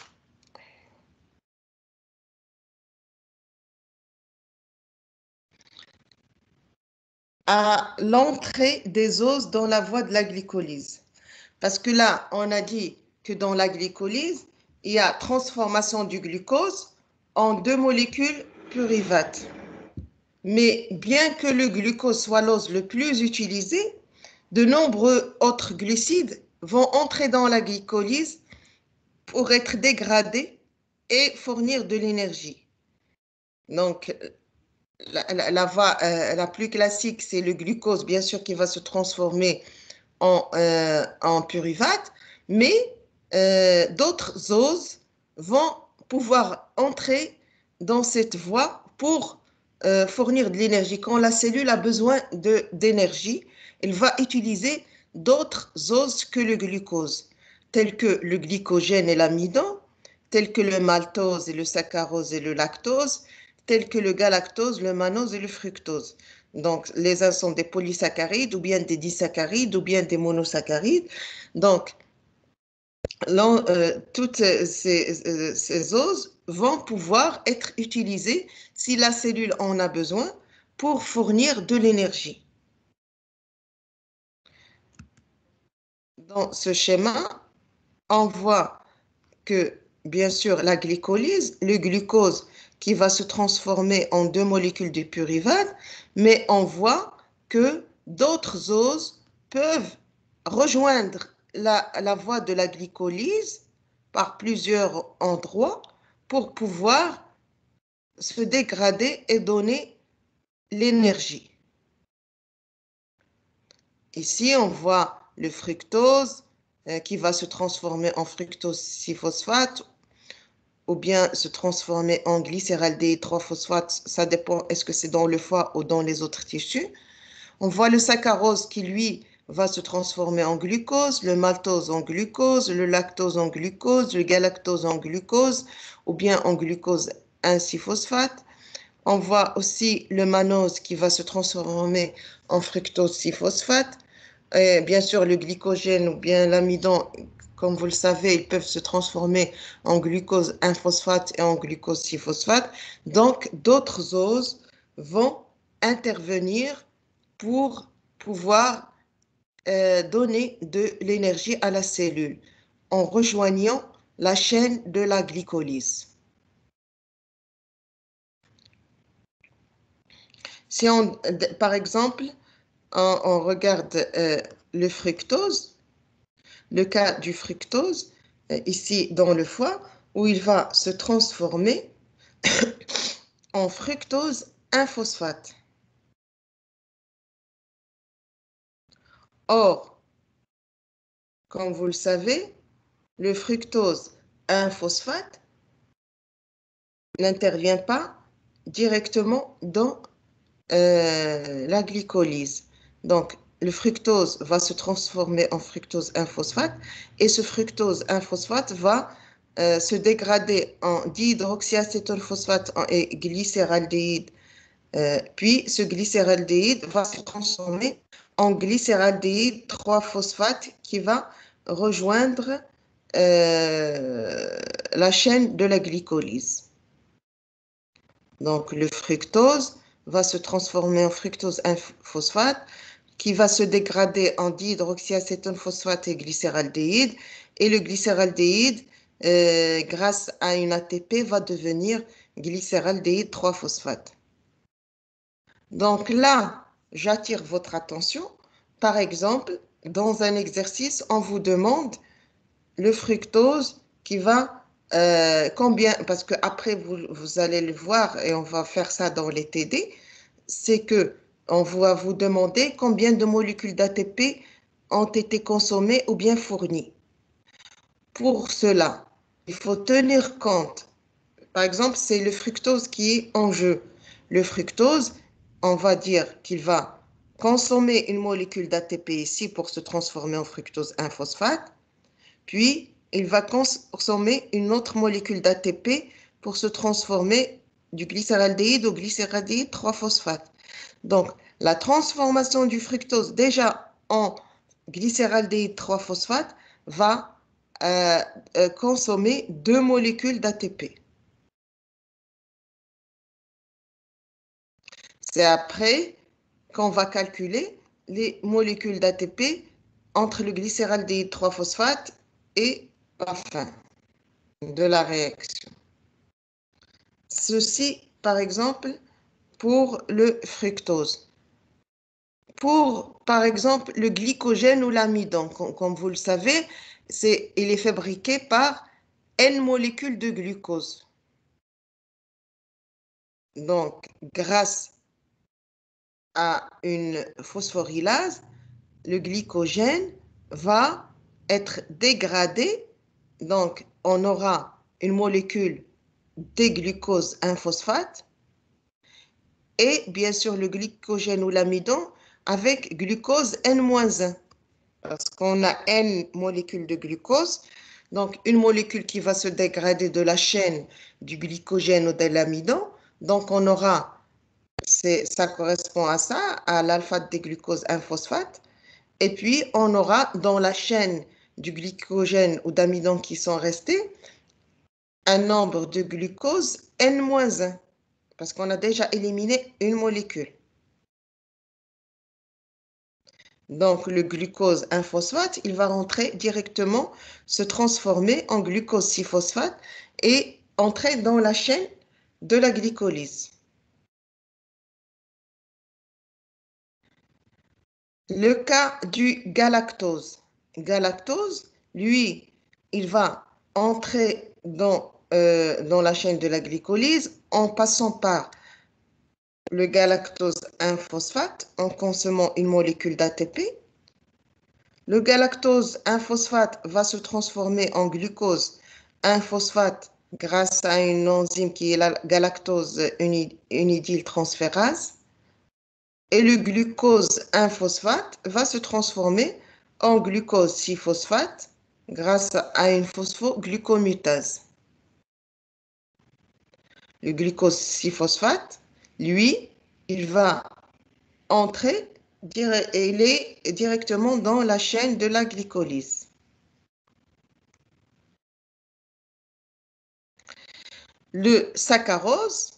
à l'entrée des os dans la voie de la glycolyse. Parce que là, on a dit que dans la glycolyse, il y a transformation du glucose en 2 molécules pyruvate. Mais bien que le glucose soit l'os le plus utilisé, de nombreux autres glucides vont entrer dans la glycolyse pour être dégradés et fournir de l'énergie. Donc, la voie la plus classique, c'est le glucose, bien sûr, qui va se transformer en pyruvate, mais d'autres oses vont pouvoir entrer dans cette voie pour fournir de l'énergie. Quand la cellule a besoin d'énergie, elle va utiliser d'autres oses que le glucose, tels que le glycogène et l'amidon, tels que le maltose et le saccharose et le lactose, tels que le galactose, le mannose et le fructose. Donc, les uns sont des polysaccharides ou bien des disaccharides ou bien des monosaccharides. Donc, toutes ces oses vont pouvoir être utilisées si la cellule en a besoin pour fournir de l'énergie. Dans ce schéma, on voit que, bien sûr, la glycolyse, le glucose qui va se transformer en 2 molécules de pyruvate, mais on voit que d'autres oses peuvent rejoindre la voie de la glycolyse par plusieurs endroits pour pouvoir se dégrader et donner l'énergie. Ici, on voit le fructose qui va se transformer en fructose 6-phosphate ou bien se transformer en glycéraldéhyde 3-phosphate. Ça dépend, est-ce que c'est dans le foie ou dans les autres tissus. On voit le saccharose qui, lui, va se transformer en glucose, le maltose en glucose, le lactose en glucose, le galactose en glucose ou bien en glucose 1,6-phosphate. On voit aussi le mannose qui va se transformer en fructose 6-phosphate. Et bien sûr, le glycogène ou bien l'amidon, comme vous le savez, ils peuvent se transformer en glucose 1-phosphate et en glucose 6-phosphate. Donc, d'autres oses vont intervenir pour pouvoir donner de l'énergie à la cellule en rejoignant la chaîne de la glycolyse. Si on, par exemple, on regarde le fructose, le cas du fructose, ici dans le foie, où il va se transformer en fructose 1-phosphate. Or, comme vous le savez, le fructose 1-phosphate n'intervient pas directement dans la glycolyse. Donc, le fructose va se transformer en fructose 1-phosphate et ce fructose 1-phosphate va se dégrader en dihydroxyacétylphosphate et glycéraldéhyde. Puis, ce glycéraldéhyde va se transformer en glycéraldéhyde 3-phosphate qui va rejoindre la chaîne de la glycolyse. Donc, le fructose va se transformer en fructose 1-phosphate qui va se dégrader en dihydroxyacétylphosphate et glycéraldéhyde. Et le glycéraldéhyde, grâce à une ATP, va devenir glycéraldéhyde 3-phosphate. Donc là, j'attire votre attention. Par exemple, dans un exercice, on vous demande le fructose qui va combien, parce que après vous allez le voir et on va faire ça dans les TD, c'est que on va vous demander combien de molécules d'ATP ont été consommées ou bien fournies. Pour cela, il faut tenir compte. Par exemple, c'est le fructose qui est en jeu. Le fructose, on va dire qu'il va consommer une molécule d'ATP ici pour se transformer en fructose 1-phosphate, puis il va consommer une autre molécule d'ATP pour se transformer du glycéraldéhyde au glycéraldéhyde 3-phosphate. Donc, la transformation du fructose déjà en glycéraldéhyde 3-phosphate va consommer 2 molécules d'ATP. C'est après qu'on va calculer les molécules d'ATP entre le glycéraldéhyde 3-phosphate et la fin de la réaction. Ceci, par exemple, pour le fructose. Pour, par exemple, le glycogène ou l'amidon, comme vous le savez, il est fabriqué par N molécules de glucose. Donc, grâce à une phosphorylase, le glycogène va être dégradé. Donc, on aura une molécule D-glucose 1-phosphate et bien sûr le glycogène ou l'amidon avec glucose N-1 parce qu'on a N molécules de glucose. Donc, une molécule qui va se dégrader de la chaîne du glycogène ou de l'amidon. Donc, on aura, ça correspond à ça, à l'alpha-D-glucose 1-phosphate. Et puis, on aura dans la chaîne du glycogène ou d'amidon qui sont restés, un nombre de glucose N-1, parce qu'on a déjà éliminé une molécule. Donc, le glucose 1-phosphate, il va rentrer directement, se transformer en glucose 6-phosphate et entrer dans la chaîne de la glycolyse. Le cas du galactose. Galactose, lui, il va entrer dans la chaîne de la glycolyse en passant par le galactose 1-phosphate en consommant une molécule d'ATP. Le galactose 1-phosphate va se transformer en glucose 1-phosphate grâce à une enzyme qui est la galactose unidyltransférase. Et le glucose 1-phosphate va se transformer en glucose 6-phosphate grâce à une phosphoglucomutase. Le glucose 6-phosphate, lui, il va entrer directement dans la chaîne de la glycolyse. Le saccharose,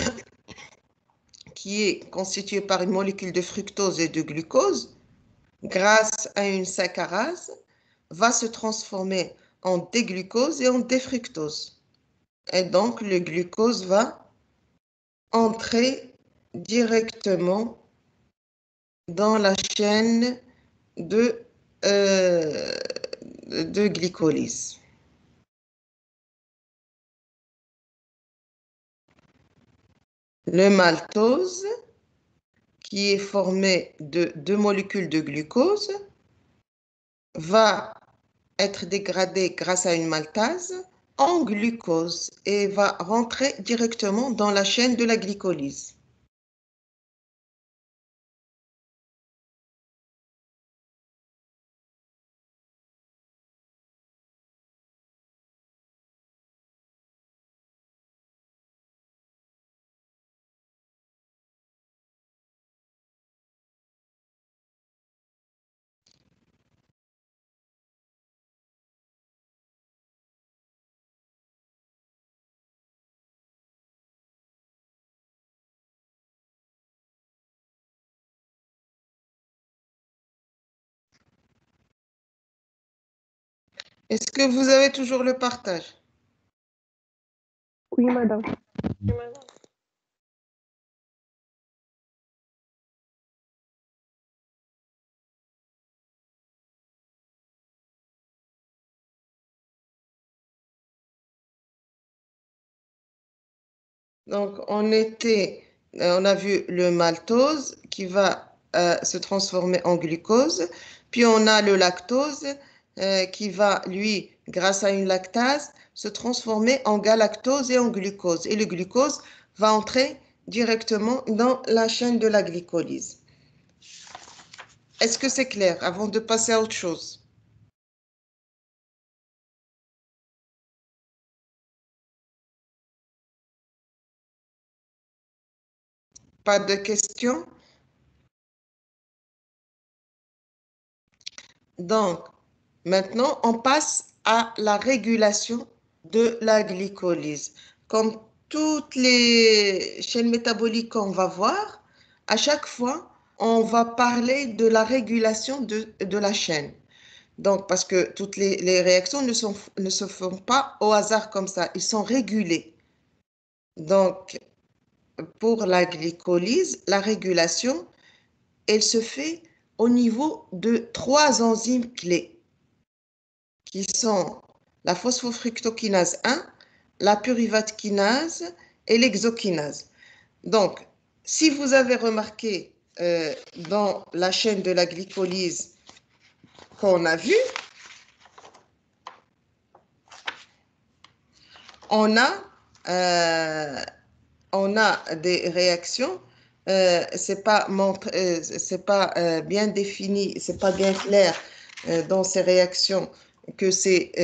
qui est constitué par une molécule de fructose et de glucose, grâce à une saccharase, va se transformer en déglucose et en défructose. Et donc, le glucose va entrer directement dans la chaîne de glycolyse. Le maltose, qui est formé de 2 molécules de glucose, va être dégradé grâce à une maltase en glucose et va rentrer directement dans la chaîne de la glycolyse. Est-ce que vous avez toujours le partage? Oui, madame. Donc, on a vu le maltose qui va se transformer en glucose. Puis, on a le lactose qui va, lui, grâce à une lactase, se transformer en galactose et en glucose. Et le glucose va entrer directement dans la chaîne de la glycolyse. Est-ce que c'est clair avant de passer à autre chose? Pas de questions? Donc, maintenant, on passe à la régulation de la glycolyse. Comme toutes les chaînes métaboliques qu'on va voir, à chaque fois, on va parler de la régulation de la chaîne. Donc, parce que toutes les réactions ne se font pas au hasard comme ça, ils sont régulés. Donc, pour la glycolyse, la régulation, elle se fait au niveau de 3 enzymes clés qui sont la phosphofructokinase 1, la pyruvate kinase et l'exokinase. Donc, si vous avez remarqué dans la chaîne de la glycolyse qu'on a vue, on a des réactions. C'est pas bien défini, c'est pas bien clair dans ces réactions que c'est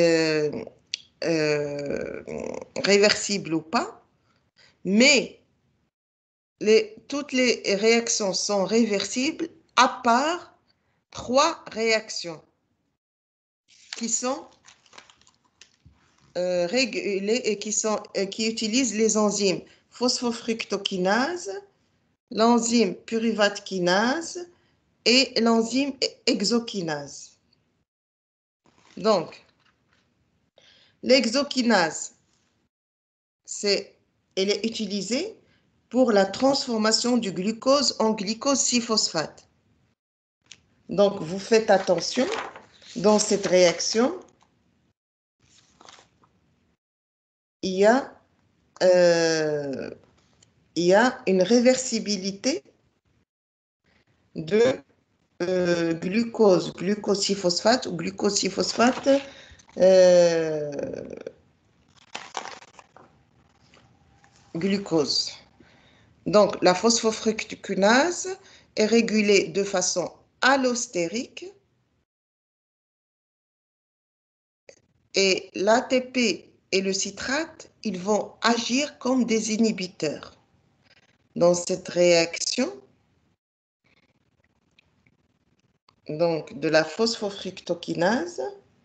réversible ou pas, mais toutes les réactions sont réversibles à part 3 réactions qui sont régulées et qui utilisent les enzymes phosphofructokinase, l'enzyme pyruvate kinase et l'enzyme exokinase. Donc, l'exokinase, elle est utilisée pour la transformation du glucose en glucose 6-phosphate. Donc, vous faites attention dans cette réaction. Il y a une réversibilité de glucose 6-phosphate ou glucose 6-phosphate glucose. Donc, la phosphofructokinase est régulée de façon allostérique et l'ATP et le citrate, ils vont agir comme des inhibiteurs. Dans cette réaction, donc de la phosphofructokinase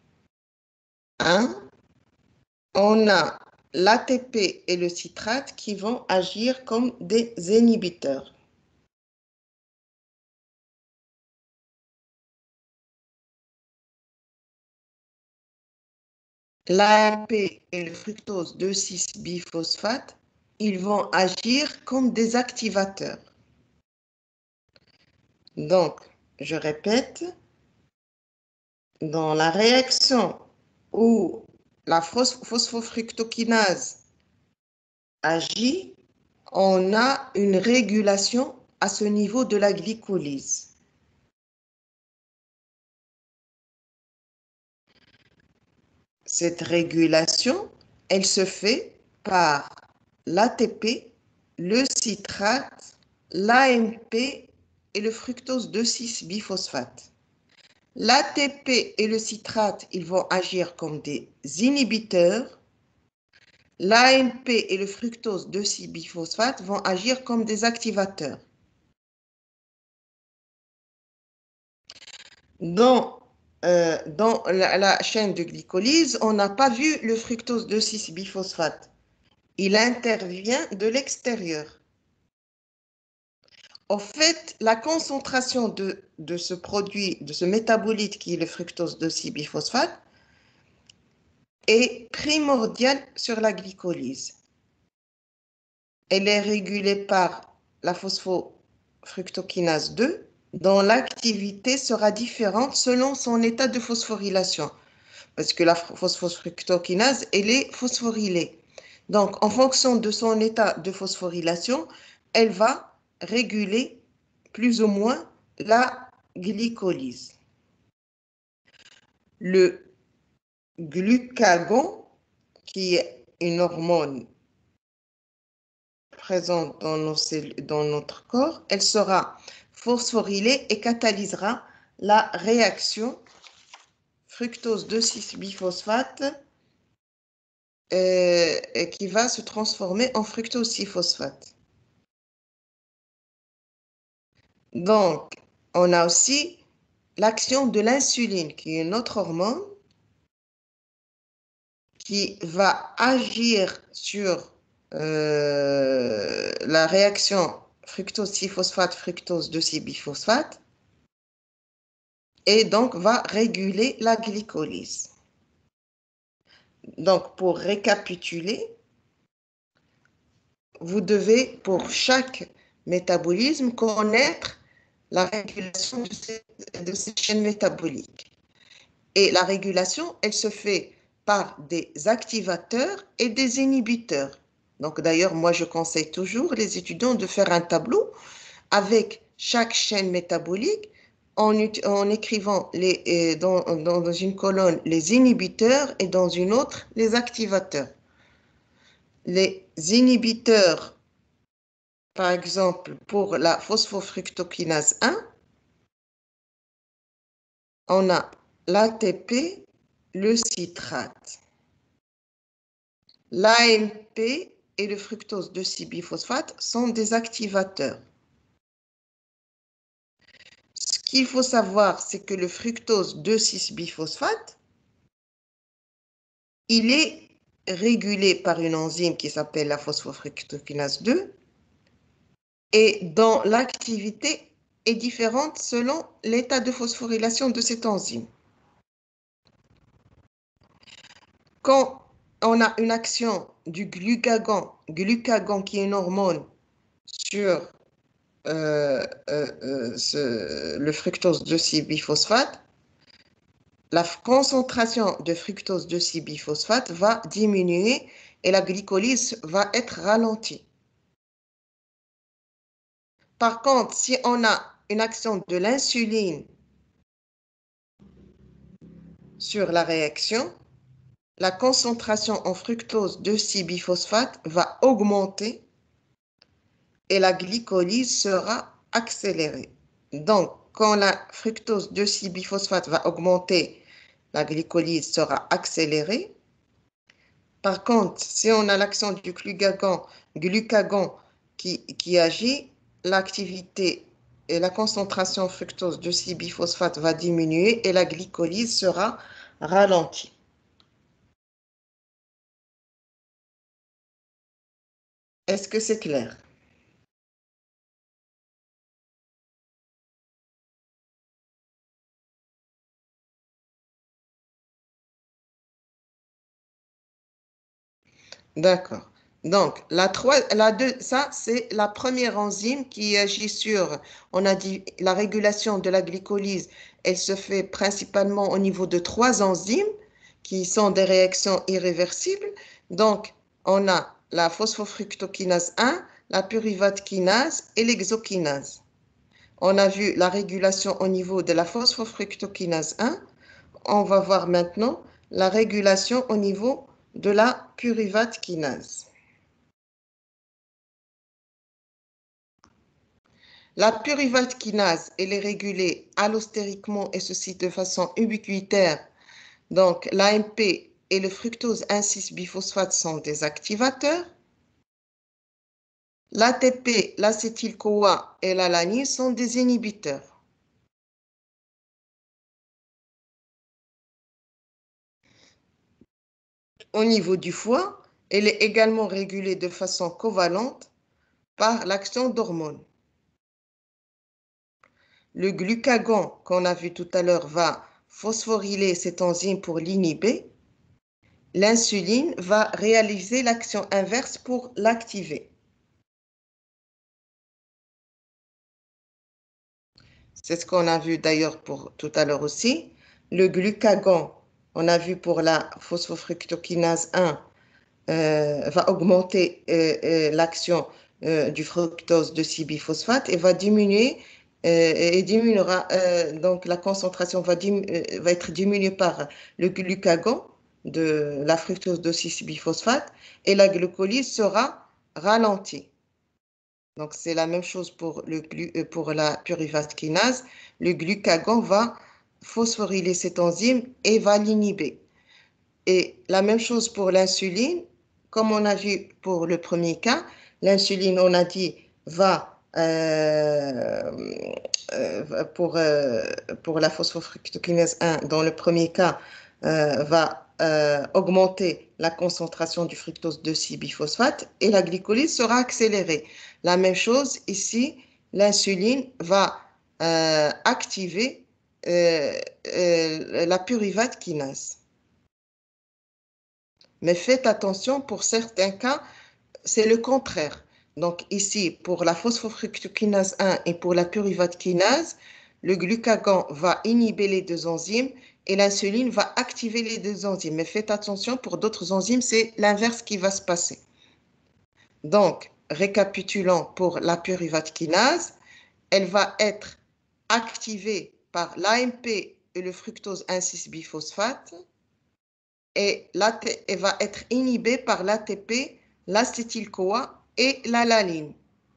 1, on a l'ATP et le citrate qui vont agir comme des inhibiteurs. L'AMP et le fructose 2,6-biphosphate, ils vont agir comme des activateurs. Donc, je répète, dans la réaction où la phosphofructokinase agit, on a une régulation à ce niveau de la glycolyse. Cette régulation, elle se fait par l'ATP, le citrate, l'AMP et le fructose 2,6-biphosphate. L'ATP et le citrate, ils vont agir comme des inhibiteurs. L'AMP et le fructose 2,6-biphosphate vont agir comme des activateurs. Dans la chaîne de glycolyse, on n'a pas vu le fructose 2,6-biphosphate. Il intervient de l'extérieur. En fait, la concentration de ce produit, de ce métabolite qui est le fructose 2,6-biphosphate, est primordiale sur la glycolyse. Elle est régulée par la phosphofructokinase 2, dont l'activité sera différente selon son état de phosphorylation. Parce que la phosphofructokinase, elle est phosphorylée. Donc, en fonction de son état de phosphorylation, elle va réguler plus ou moins la glycolyse. Le glucagon, qui est une hormone présente dans notre corps, elle sera phosphorylée et catalysera la réaction fructose 2,6-biphosphate qui va se transformer en fructose 6-phosphate. Donc, on a aussi l'action de l'insuline, qui est une autre hormone qui va agir sur la réaction fructose 6-phosphate, fructose 2,6-biphosphate et donc va réguler la glycolyse. Donc, pour récapituler, vous devez, pour chaque métabolisme, connaître la régulation de cette chaîne métabolique. Et la régulation, elle se fait par des activateurs et des inhibiteurs. Donc d'ailleurs, moi, je conseille toujours les étudiants de faire un tableau avec chaque chaîne métabolique en écrivant dans une colonne les inhibiteurs et dans une autre les activateurs. Les inhibiteurs, par exemple, pour la phosphofructokinase 1, on a l'ATP, le citrate. L'AMP et le fructose 2,6-biphosphate sont des activateurs. Ce qu'il faut savoir, c'est que le fructose 2,6-biphosphate, il est régulé par une enzyme qui s'appelle la phosphofructokinase 2 et dont l'activité est différente selon l'état de phosphorylation de cette enzyme. Quand on a une action du glucagon qui est une hormone sur le fructose 2,6-biphosphate, la concentration de fructose 2,6-biphosphate va diminuer et la glycolyse va être ralentie. Par contre, si on a une action de l'insuline sur la réaction, la concentration en fructose 2,6-biphosphate va augmenter et la glycolyse sera accélérée. Donc, quand la fructose 2,6-biphosphate va augmenter, la glycolyse sera accélérée. Par contre, si on a l'action du glucagon qui agit, l'activité et la concentration en fructose 2,6-biphosphate va diminuer et la glycolyse sera ralentie. Est-ce que c'est clair? D'accord. Donc, ça, c'est la première enzyme qui agit sur, on a dit, la régulation de la glycolyse. Elle se fait principalement au niveau de 3 enzymes qui sont des réactions irréversibles. Donc, on a la phosphofructokinase 1, la pyruvate kinase et l'exokinase. On a vu la régulation au niveau de la phosphofructokinase 1. On va voir maintenant la régulation au niveau de la pyruvate kinase. La pyruvate kinase, elle est régulée allostériquement et ceci de façon ubiquitaire. Donc, l'AMP et le fructose 1,6-biphosphate sont des activateurs. L'ATP, l'acétyl-CoA et l'alanine sont des inhibiteurs. Au niveau du foie, elle est également régulée de façon covalente par l'action d'hormones. Le glucagon qu'on a vu tout à l'heure va phosphoryler cette enzyme pour l'inhiber. L'insuline va réaliser l'action inverse pour l'activer. C'est ce qu'on a vu d'ailleurs pour tout à l'heure aussi. Le glucagon, on a vu pour la phosphofructokinase 1, va augmenter l'action du fructose de 6-biphosphate et va diminuer et diminuera, donc la concentration va être diminuée par le glucagon de la fructose de 6-biphosphate et la glucolyse sera ralentie. Donc, c'est la même chose pour la pyruvate kinase. Le glucagon va phosphoryler cette enzyme et va l'inhiber. Et la même chose pour l'insuline, comme on a vu pour le premier cas, l'insuline, on a dit, va, pour la phosphofructokinase 1, dans le premier cas, va augmenter la concentration du fructose 2,6-biphosphate et la glycolyse sera accélérée. La même chose ici, l'insuline va activer la pyruvate kinase. Mais faites attention, pour certains cas, c'est le contraire. Donc ici, pour la phosphofructokinase 1 et pour la pyruvate kinase, le glucagon va inhiber les deux enzymes et l'insuline va activer les deux enzymes. Mais faites attention, pour d'autres enzymes, c'est l'inverse qui va se passer. Donc, récapitulons pour la pyruvate kinase, elle va être activée par l'AMP et le fructose 1,6-biphosphate et elle va être inhibée par l'ATP, l'acétyl-CoA et l'alanine.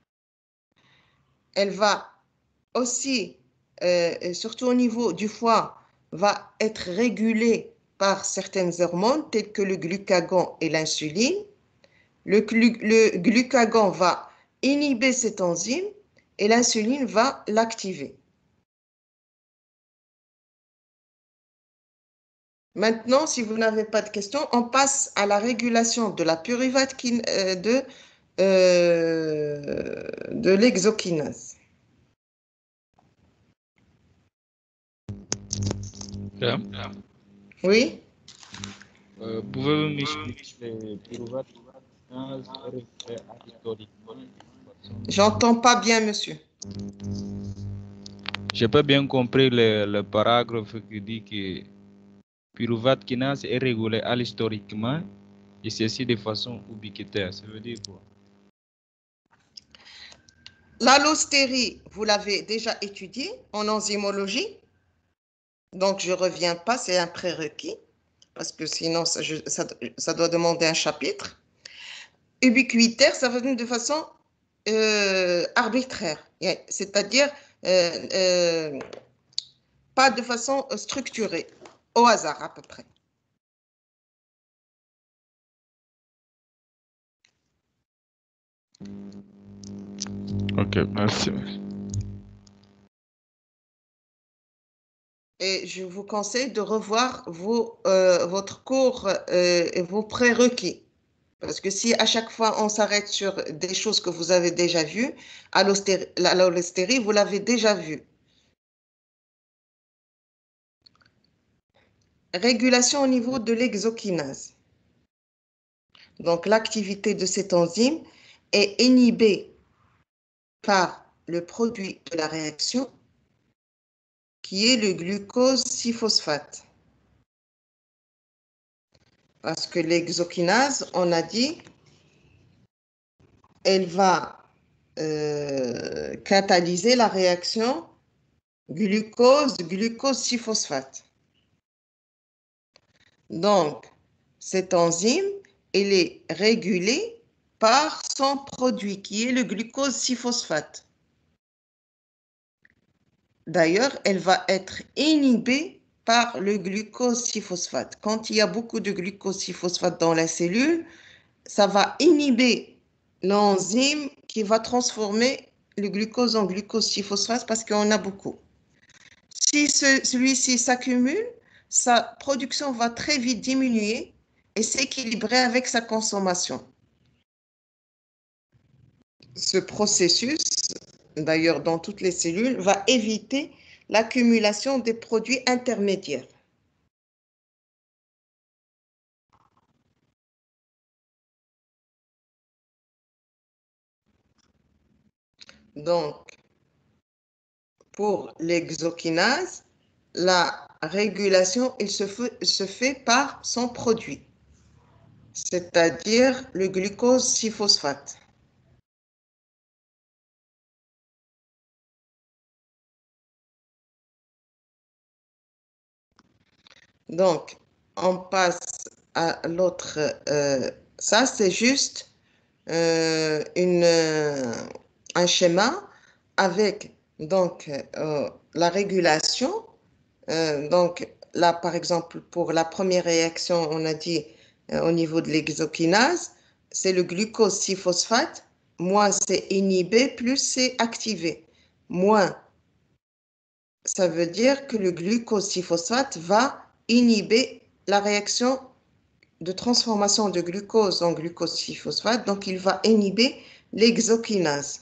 Elle va aussi, surtout au niveau du foie, va être régulée par certaines hormones telles que le glucagon et l'insuline. Le glucagon va inhiber cette enzyme et l'insuline va l'activer. Maintenant, si vous n'avez pas de questions, on passe à la régulation de la pyruvate de l'exokinase. Oui? Pouvez-vous m'expliquer les pyruvates kinase régulées historiquement? J'entends pas bien, monsieur. J'ai pas bien compris le paragraphe qui dit que pyruvate kinase est régulée historiquement et ceci de façon ubiquitaire. Ça veut dire quoi? L'allostérie, vous l'avez déjà étudié en enzymologie. Donc, je ne reviens pas, c'est un prérequis, parce que sinon, ça doit demander un chapitre. Ubiquitaire, ça va venir de façon arbitraire, c'est-à-dire pas de façon structurée, au hasard à peu près. Ok, merci. Et je vous conseille de revoir votre cours et vos prérequis. Parce que si à chaque fois on s'arrête sur des choses que vous avez déjà vues, l'allostérie, vous l'avez déjà vu. Régulation au niveau de l'exokinase. Donc l'activité de cette enzyme est inhibée par le produit de la réaction qui est le glucose 6-phosphate. Parce que l'exokinase, on a dit, elle va catalyser la réaction glucose 6-phosphate. Donc, cette enzyme, elle est régulée par son produit qui est le glucose 6-phosphate. D'ailleurs, elle va être inhibée par le glucose 6-phosphate. Quand il y a beaucoup de glucose 6-phosphate dans la cellule, ça va inhiber l'enzyme qui va transformer le glucose en glucose 6-phosphate parce qu'on a beaucoup. Si celui-ci s'accumule, sa production va très vite diminuer et s'équilibrer avec sa consommation. Ce processus, d'ailleurs dans toutes les cellules, va éviter l'accumulation des produits intermédiaires. Donc, pour l'exokinase, la régulation se fait par son produit. c'est-à-dire le glucose 6-phosphate. Donc, on passe à l'autre. Ça, c'est juste un schéma avec donc, la régulation. Donc, là, par exemple, pour la première réaction, on a dit au niveau de l'exokinase, c'est le glucose 6-phosphate, moins c'est inhibé, plus c'est activé. Moins, ça veut dire que le glucose 6-phosphate va inhiber la réaction de transformation de glucose en glucose 6-phosphate, donc il va inhiber l'exokinase.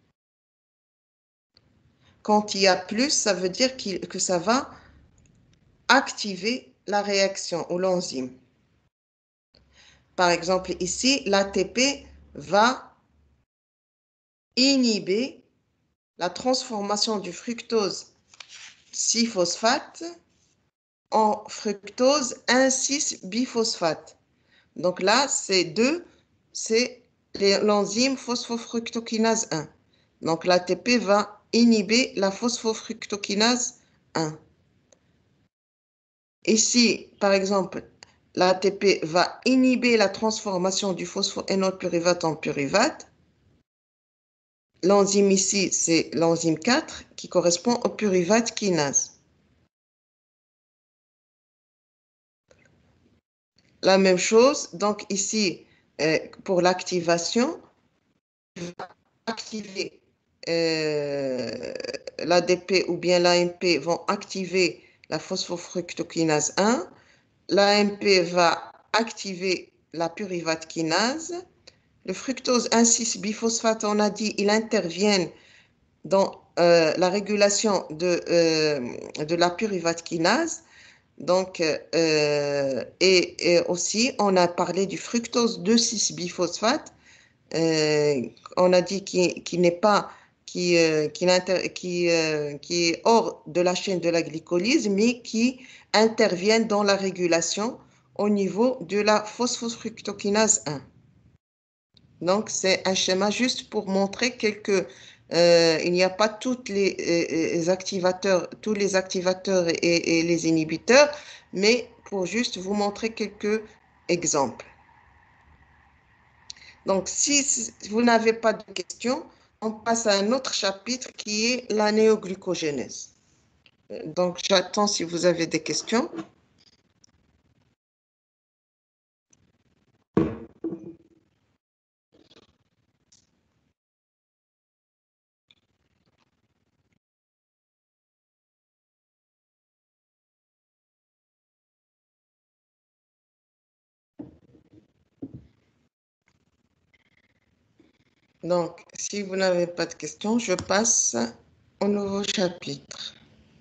Quand il y a plus, ça veut dire que ça va activer la réaction ou l'enzyme. Par exemple, ici, l'ATP va inhiber la transformation du fructose 6-phosphate en fructose 1,6-biphosphate. Donc là, c'est l'enzyme phosphofructokinase 1. Donc l'ATP va inhiber la phosphofructokinase 1. Ici, par exemple, l'ATP va inhiber la transformation du phosphoénol pyruvate en pyruvate. L'enzyme ici, c'est l'enzyme 4 qui correspond au pyruvate kinase. La même chose, donc ici, pour l'activation, activer l'ADP ou bien l'AMP vont activer la phosphofructokinase 1. L'AMP va activer la pyruvate kinase. Le fructose 1,6-biphosphate, on a dit, il intervient dans la régulation de la pyruvate kinase. Donc, et aussi, on a parlé du fructose 2,6-biphosphate. On a dit qu'il n'est pas, qui est hors de la chaîne de la glycolyse, mais qui intervient dans la régulation au niveau de la phosphofructokinase 1. Donc, c'est un schéma juste pour montrer il n'y a pas tous les activateurs et les inhibiteurs, mais pour juste vous montrer quelques exemples. Donc, si vous n'avez pas de questions, on passe à un autre chapitre qui est la néoglucogénèse. Donc, j'attends si vous avez des questions. Donc, si vous n'avez pas de questions, je passe au nouveau chapitre.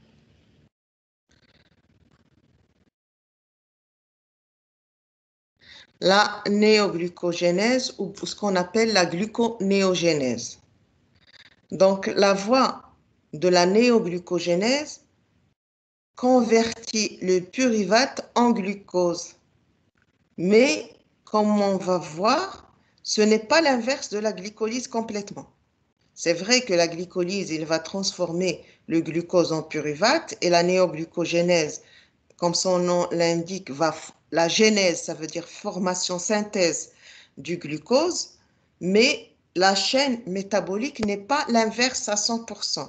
La néoglucogénèse ou ce qu'on appelle la gluconéogénèse. Donc, la voie de la néoglucogénèse convertit le pyruvate en glucose. Mais, comme on va voir, ce n'est pas l'inverse de la glycolyse complètement. C'est vrai que la glycolyse, il va transformer le glucose en pyruvate et la néoglucogénèse, comme son nom l'indique, la génèse, ça veut dire formation, synthèse du glucose, mais la chaîne métabolique n'est pas l'inverse à 100%.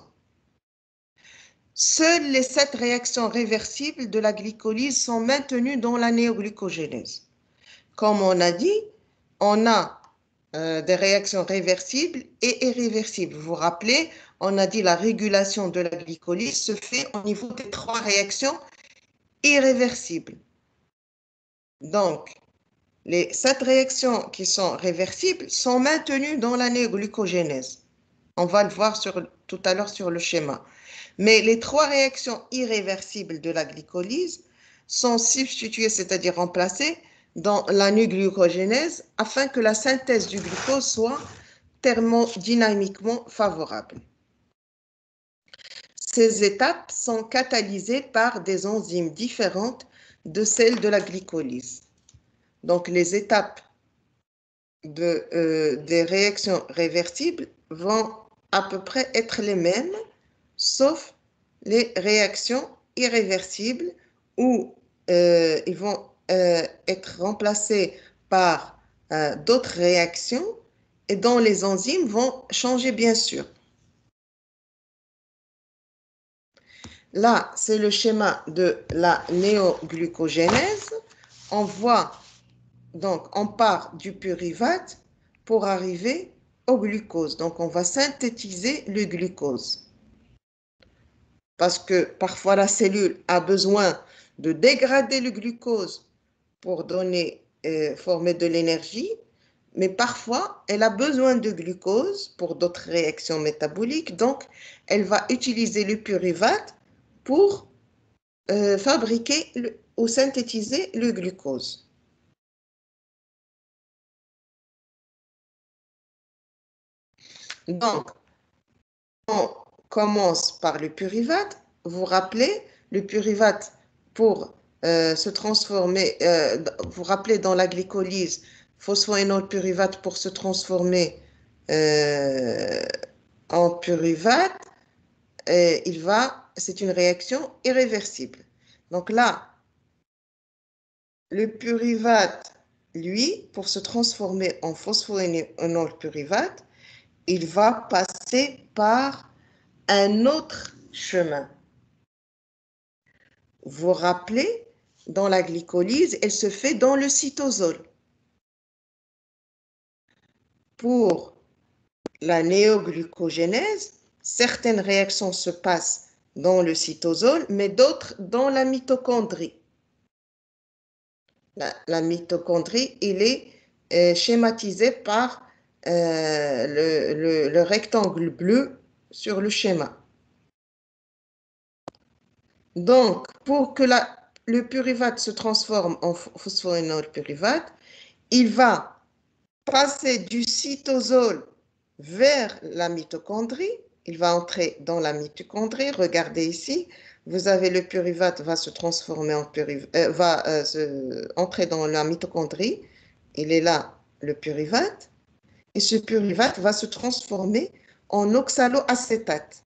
Seules les 7 réactions réversibles de la glycolyse sont maintenues dans la néoglucogénèse. Comme on a dit, on a des réactions réversibles et irréversibles. Vous vous rappelez, on a dit la régulation de la glycolyse se fait au niveau des 3 réactions irréversibles. Donc, les 7 réactions qui sont réversibles sont maintenues dans la néoglucogénèse. On va le voir tout à l'heure sur le schéma. Mais les 3 réactions irréversibles de la glycolyse sont substituées, c'est-à-dire remplacées, dans la néoglucogénèse afin que la synthèse du glucose soit thermodynamiquement favorable. Ces étapes sont catalysées par des enzymes différentes de celles de la glycolyse. Donc, les étapes des réactions réversibles vont à peu près être les mêmes, sauf les réactions irréversibles où ils vont être remplacés par d'autres réactions et dont les enzymes vont changer bien sûr. Là, c'est le schéma de la néoglucogénèse. On voit, donc, on part du pyruvate pour arriver au glucose. Donc, on va synthétiser le glucose. Parce que parfois, la cellule a besoin de dégrader le glucose pour former de l'énergie, mais parfois, elle a besoin de glucose pour d'autres réactions métaboliques. Donc, elle va utiliser le pyruvate pour fabriquer ou synthétiser le glucose. Donc, on commence par le pyruvate. Vous vous rappelez, le pyruvate pour se transformer, vous vous rappelez dans la glycolyse, phosphoénol pyruvate pour se transformer en pyruvate, c'est une réaction irréversible. Donc là, le pyruvate, lui, pour se transformer en phosphoénol pyruvate, il va passer par un autre chemin. Vous vous rappelez, dans la glycolyse, elle se fait dans le cytosol. Pour la néoglucogénèse, certaines réactions se passent dans le cytosol, mais d'autres dans la mitochondrie. La mitochondrie, il est schématisé par le rectangle bleu sur le schéma. Donc, pour que le pyruvate se transforme en phosphoénol pyruvate, il va passer du cytosol vers la mitochondrie. Il va entrer dans la mitochondrie. Regardez ici, vous avez le pyruvate va se transformer en entrer dans la mitochondrie. Il est là, le pyruvate. Et ce pyruvate va se transformer en oxaloacétate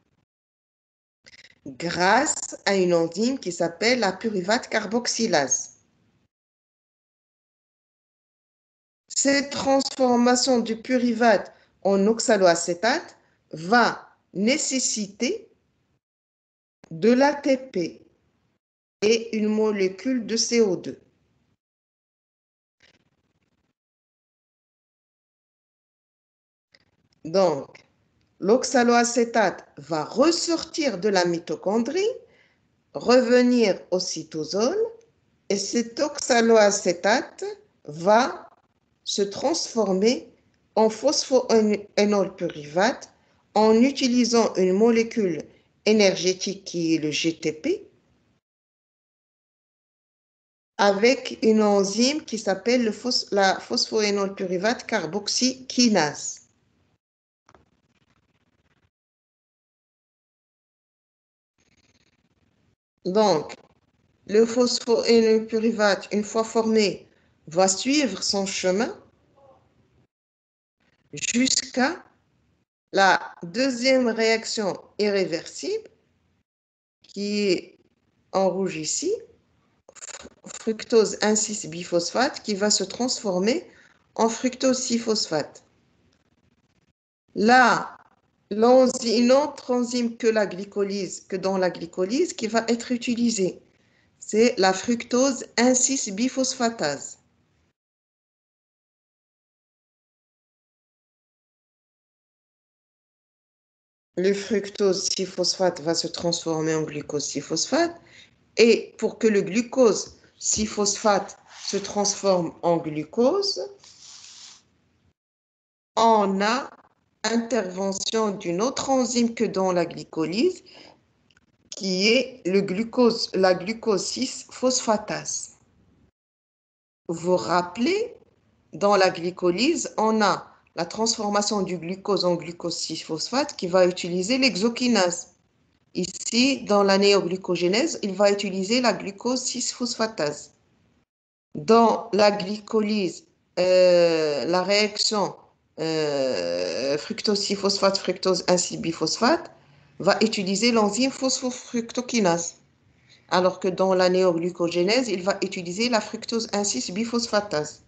grâce à une enzyme qui s'appelle la pyruvate carboxylase. Cette transformation du pyruvate en oxaloacétate va nécessiter de l'ATP et une molécule de CO2. Donc, l'oxaloacétate va ressortir de la mitochondrie, revenir au cytosol, et cet oxaloacétate va se transformer en phosphoénol pyruvate en utilisant une molécule énergétique qui est le GTP avec une enzyme qui s'appelle la phosphoénol pyruvate carboxykinase. Donc, le phosphoénol pyruvate, une fois formé, va suivre son chemin jusqu'à la deuxième réaction irréversible qui est en rouge ici, fructose 1,6-biphosphate, qui va se transformer en fructose 6-phosphate. Là, une autre enzyme que dans la glycolyse qui va être utilisée, c'est la fructose 1,6-biphosphatase. Le fructose 6-phosphate va se transformer en glucose 6-phosphate. Et pour que le glucose 6-phosphate se transforme en glucose, on a intervention d'une autre enzyme que dans la glycolyse, qui est la glucose 6-phosphatase. Vous vous rappelez, dans la glycolyse, on a la transformation du glucose en glucose 6-phosphate qui va utiliser l'exokinase. Ici, dans la néoglucogénèse, il va utiliser la glucose 6-phosphatase. Dans la glycolyse, la réaction fructose 6-phosphate, fructose 1,6-biphosphate va utiliser l'enzyme phosphofructokinase. Alors que dans la néoglucogénèse, il va utiliser la fructose 1,6-biphosphatase.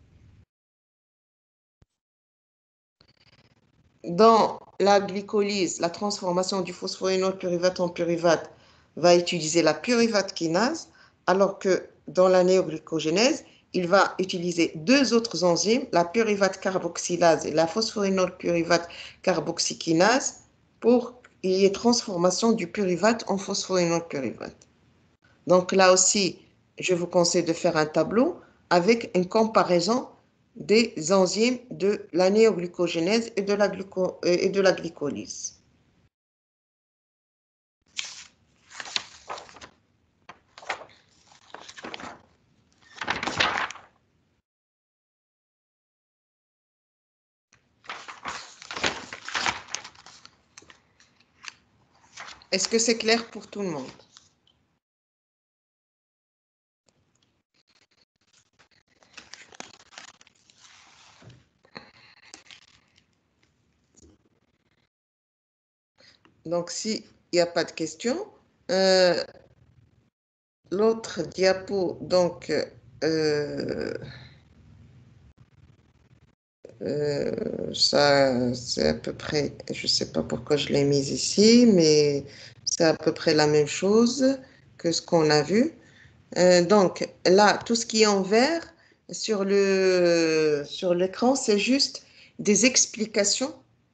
Dans la glycolyse, la transformation du phosphorénol pyruvate en pyruvate va utiliser la pyruvate kinase, alors que dans la néoglycogénèse, il va utiliser deux autres enzymes, la pyruvate carboxylase et la phosphorénol pyruvate carboxykinase, pour qu'il y ait transformation du pyruvate en phosphorénol pyruvate. Donc là aussi, je vous conseille de faire un tableau avec une comparaison des enzymes de la néoglucogénèse et de la glycolyse. Est-ce que c'est clair pour tout le monde? Donc, s'il n'y a pas de questions, l'autre diapo, donc, ça, c'est à peu près, je ne sais pas pourquoi je l'ai mise ici, mais c'est à peu près la même chose que ce qu'on a vu. Donc, là, tout ce qui est en vert sur l'écran, c'est juste des explications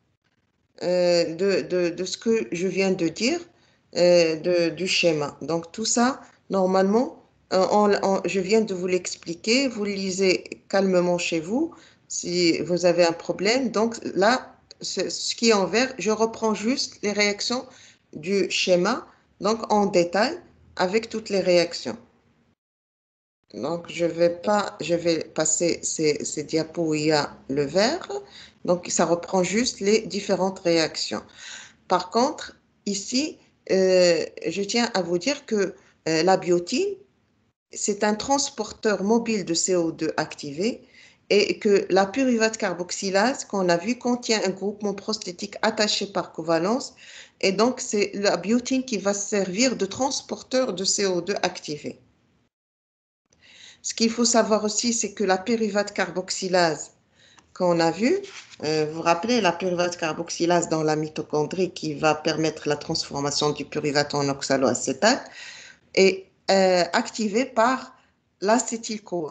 de ce que je viens de dire, du schéma. Donc, tout ça, normalement, je viens de vous l'expliquer. Vous le lisez calmement chez vous si vous avez un problème. Donc, là, ce qui est en vert, je reprends juste les réactions du schéma, donc en détail, avec toutes les réactions. Donc, je vais passer ces diapos où il y a le vert. Donc, ça reprend juste les différentes réactions. Par contre, ici, je tiens à vous dire que la biotine, c'est un transporteur mobile de CO2 activé et que la pyruvate carboxylase qu'on a vu contient un groupement prosthétique attaché par covalence. Et donc, c'est la biotine qui va servir de transporteur de CO2 activé. Ce qu'il faut savoir aussi, c'est que la pyruvate carboxylase qu'on a vue, vous vous rappelez la pyruvate carboxylase dans la mitochondrie qui va permettre la transformation du pyruvate en oxaloacétate, est activée par l'acétyl-CoA.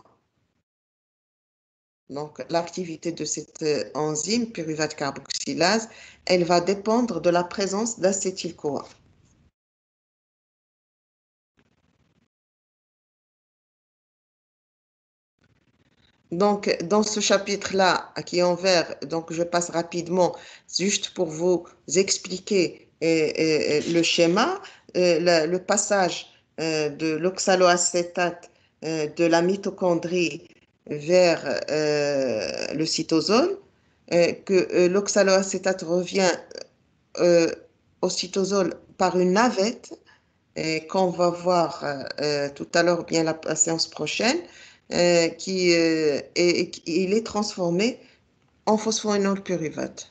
Donc, l'activité de cette enzyme, pyruvate carboxylase, elle va dépendre de la présence d'acétyl-CoA. Donc, dans ce chapitre-là, qui est en vert, donc je passe rapidement, juste pour vous expliquer le schéma, le passage de l'oxaloacétate de la mitochondrie vers le cytosol, que l'oxaloacétate revient au cytosol par une navette, qu'on va voir tout à l'heure, bien la séance prochaine, il est transformé en phosphorénol pyruvate.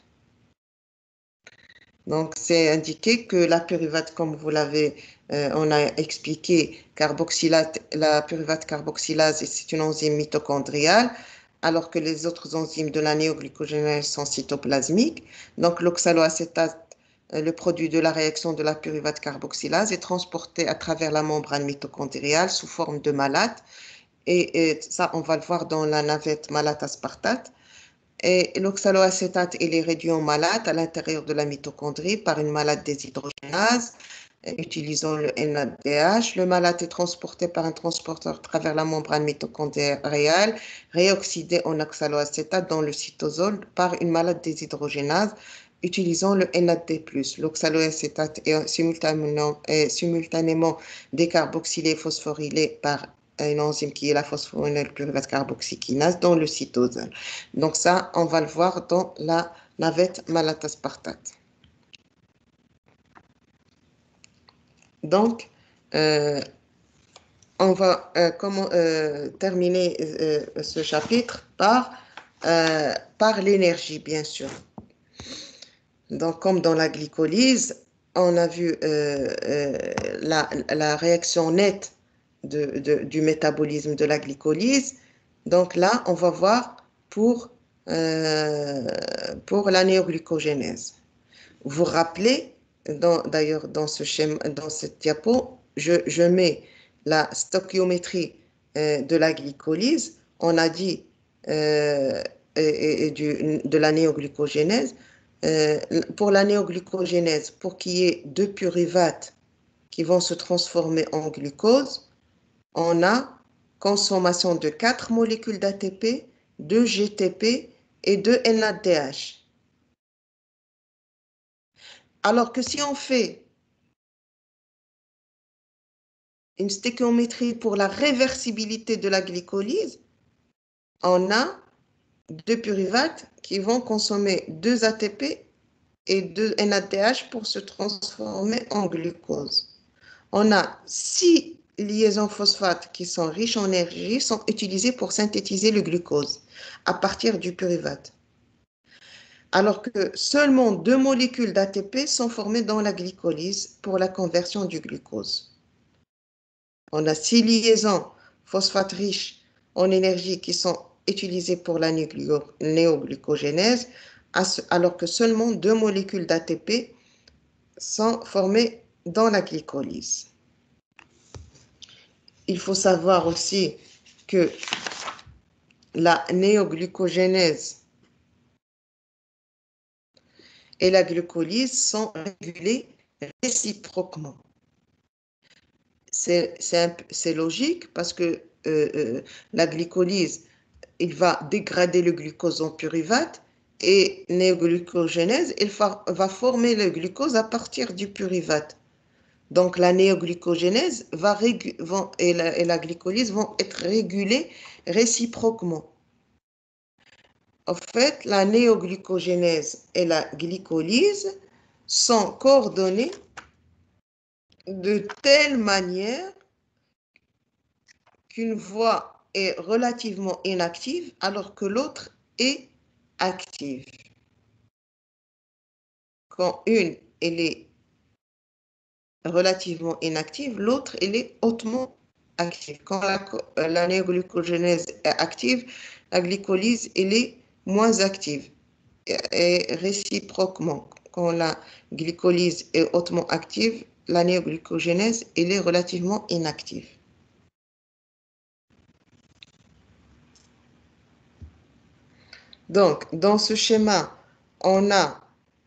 Donc, c'est indiqué que la pyruvate, comme vous l'avez, on a expliqué, la pyruvate carboxylase, c'est une enzyme mitochondriale, alors que les autres enzymes de la néoglycogénèse sont cytoplasmiques. Donc, l'oxaloacétate, le produit de la réaction de la pyruvate carboxylase, est transporté à travers la membrane mitochondriale sous forme de malate. Et ça, on va le voir dans la navette malate-aspartate. Et l'oxaloacétate, il est réduit en malate à l'intérieur de la mitochondrie par une malate déshydrogénase, utilisant le NADH. Le malate est transporté par un transporteur à travers la membrane mitochondriale, réoxydé en oxaloacétate dans le cytosol par une malate déshydrogénase, utilisant le NAD+. L'oxaloacétate est simultanément décarboxylé et phosphorylé par une enzyme qui est la phosphorénol pyruvate carboxykinase dans le cytosol. Donc ça, on va le voir dans la navette malate-aspartate. Donc, on va terminer ce chapitre par l'énergie, bien sûr. Donc, comme dans la glycolyse, on a vu la réaction nette du métabolisme de la glycolyse. Donc là, on va voir pour la néoglucogénèse. Vous rappelez, d'ailleurs, dans ce schéma, dans cette diapo, je mets la stoichiométrie de la glycolyse. On a dit de la néoglucogénèse. Pour la néoglucogénèse, pour qu'il y ait 2 pyruvates qui vont se transformer en glucose, on a consommation de 4 molécules d'ATP, 2 GTP et 2 NADH. Alors que si on fait une stéchiométrie pour la réversibilité de la glycolyse, on a 2 pyruvates qui vont consommer 2 ATP et 2 NADH pour se transformer en glucose. On a 6 liaisons phosphates qui sont riches en énergie, sont utilisées pour synthétiser le glucose à partir du pyruvate. Alors que seulement 2 molécules d'ATP sont formées dans la glycolyse pour la conversion du glucose. On a 6 liaisons phosphates riches en énergie qui sont utilisées pour la néoglucogénèse, alors que seulement 2 molécules d'ATP sont formées dans la glycolyse. Il faut savoir aussi que la néoglucogénèse et la glucolyse sont régulées réciproquement. C'est logique parce que la glycolyse, il va dégrader le glucose en pyruvate et néoglucogénèse, il va former le glucose à partir du pyruvate. Donc la néoglucogénèse et la glycolyse vont être régulées réciproquement. En fait, la néoglucogénèse et la glycolyse sont coordonnées de telle manière qu'une voie est relativement inactive alors que l'autre est active. Quand une elle est relativement inactive, l'autre elle est hautement active. Quand la néoglucogénèse est active, la glycolyse elle est moins active. Et réciproquement, quand la glycolyse est hautement active, la néoglucogénèse elle est relativement inactive. Donc, dans ce schéma, on a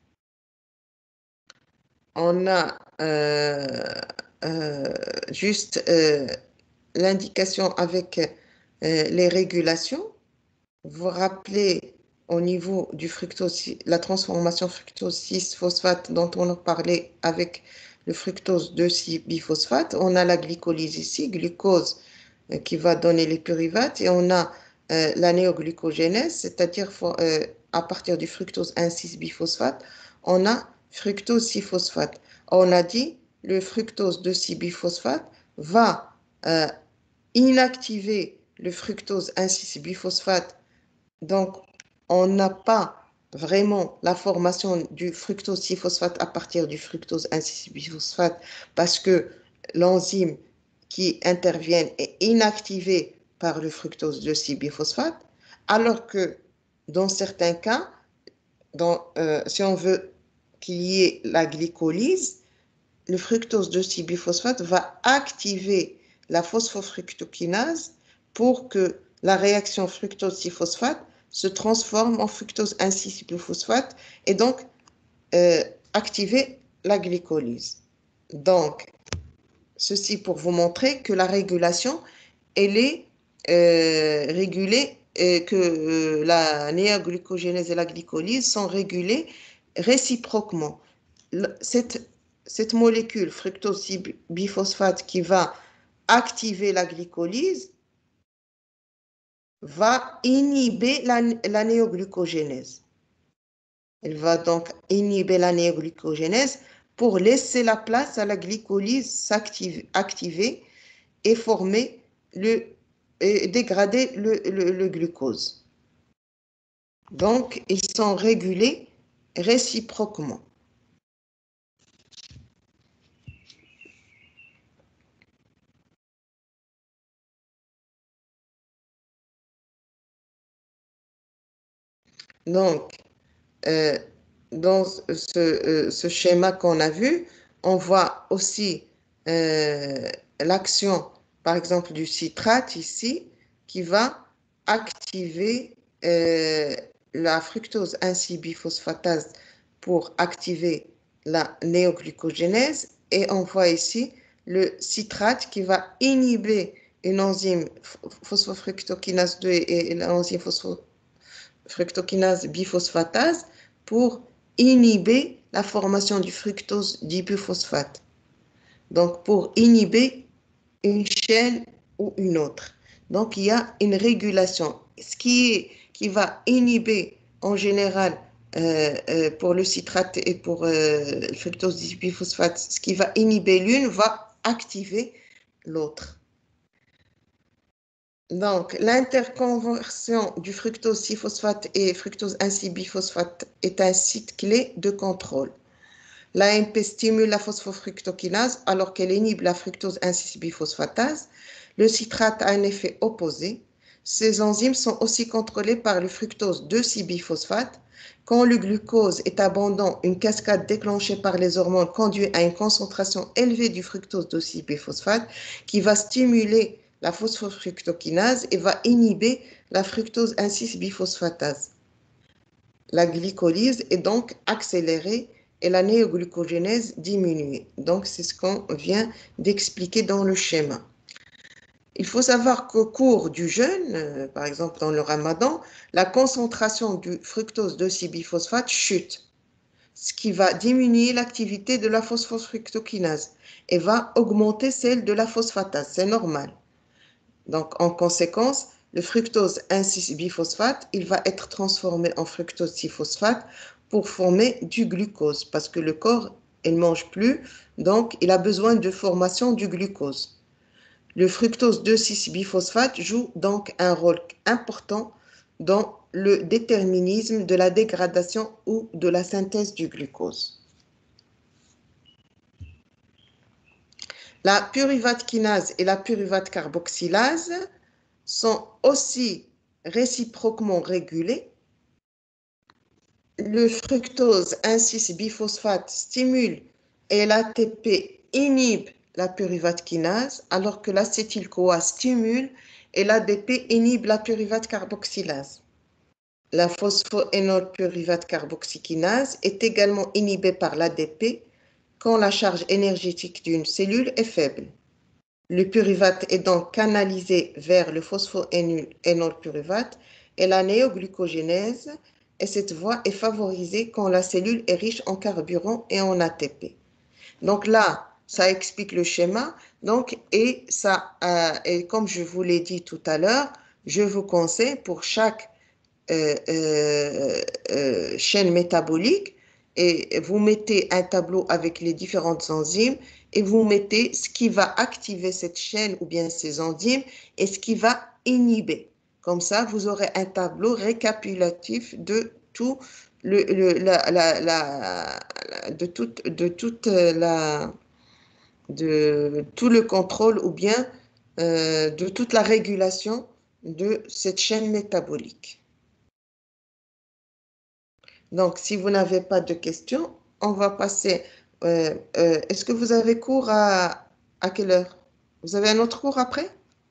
juste l'indication avec les régulations. Vous vous rappelez au niveau du fructose, la transformation fructose 6-phosphate dont on a parlé avec le fructose 2,6-biphosphate. On a la glycolyse ici, glucose qui va donner les pyruvates, et on a la néoglucogénèse, c'est-à-dire à partir du fructose 1,6-biphosphate, on a fructose 6-phosphate. On a dit le fructose 2,6-biphosphate va inactiver le fructose 1,6-biphosphate. Donc, on n'a pas vraiment la formation du fructose 6-phosphate à partir du fructose 1,6-biphosphate parce que l'enzyme qui intervient est inactivée par le fructose 2,6-biphosphate, alors que dans certains cas, si on veut qu'il y ait la glycolyse, le fructose 2,6-biphosphate va activer la phosphofructokinase pour que la réaction fructose 6-phosphate se transforme en fructose 1,6-biphosphate et donc activer la glycolyse. Donc, ceci pour vous montrer que la régulation, elle est régulée, que la néoglucogénèse et la glycolyse sont régulées réciproquement. Cette molécule fructose 6-biphosphate qui va activer la glycolyse va inhiber la néoglucogénèse. Elle va donc inhiber la néoglucogénèse pour laisser la place à la glycolyse activer et former et dégrader le glucose. Donc, ils sont régulés réciproquement. Donc, dans ce schéma qu'on a vu, on voit aussi l'action, par exemple, du citrate ici, qui va activer la fructose 1,6-biphosphatase pour activer la néoglucogénèse. Et on voit ici le citrate qui va inhiber une enzyme phosphofructokinase 2 et l'enzyme fructokinase biphosphatase pour inhiber la formation du fructose diphosphate. Donc, pour inhiber une chaîne ou une autre. Donc, il y a une régulation. Ce qui va inhiber en général pour le citrate et pour le fructose diphosphate, ce qui va inhiber l'une va activer l'autre. Donc, l'interconversion du fructose 6-phosphate et fructose 1,6-biphosphate est un site clé de contrôle. L'AMP stimule la phosphofructokinase alors qu'elle inhibe la fructose 1,6-biphosphatase. Le citrate a un effet opposé. Ces enzymes sont aussi contrôlées par le fructose 2,6-biphosphate. Quand le glucose est abondant, une cascade déclenchée par les hormones conduit à une concentration élevée du fructose 2,6-biphosphate qui va stimuler la phosphofructokinase et va inhiber la fructose 1,6-biphosphatase. La glycolyse est donc accélérée et la néoglucogénèse diminuée. Donc, c'est ce qu'on vient d'expliquer dans le schéma. Il faut savoir qu'au cours du jeûne, par exemple dans le ramadan, la concentration du fructose 2,6-biphosphate chute, ce qui va diminuer l'activité de la phosphofructokinase et va augmenter celle de la phosphatase. C'est normal. Donc, en conséquence, le fructose 1,6-biphosphate, il va être transformé en fructose 6-phosphate pour former du glucose parce que le corps, il ne mange plus, donc il a besoin de formation du glucose. Le fructose 2,6-biphosphate joue donc un rôle important dans le déterminisme de la dégradation ou de la synthèse du glucose. La pyruvate kinase et la pyruvate carboxylase sont aussi réciproquement régulées. Le fructose 1,6-biphosphate stimule et l'ATP inhibe la pyruvate kinase, alors que l'acétyl-CoA stimule et l'ADP inhibe la pyruvate carboxylase. La phosphoénolpyruvate carboxykinase est également inhibée par l'ADP quand la charge énergétique d'une cellule est faible. Le pyruvate est donc canalisé vers le phosphoénolpyruvate et la néoglucogénèse, et cette voie est favorisée quand la cellule est riche en carburant et en ATP. Donc là, ça explique le schéma. Donc, et comme je vous l'ai dit tout à l'heure, je vous conseille pour chaque chaîne métabolique, et vous mettez un tableau avec les différentes enzymes et vous mettez ce qui va activer cette chaîne ou bien ces enzymes et ce qui va inhiber. Comme ça, vous aurez un tableau récapitulatif de tout tout le contrôle ou bien de toute la régulation de cette chaîne métabolique. Donc, si vous n'avez pas de questions, on va passer. Est-ce que vous avez cours à quelle heure? Vous avez un autre cours après?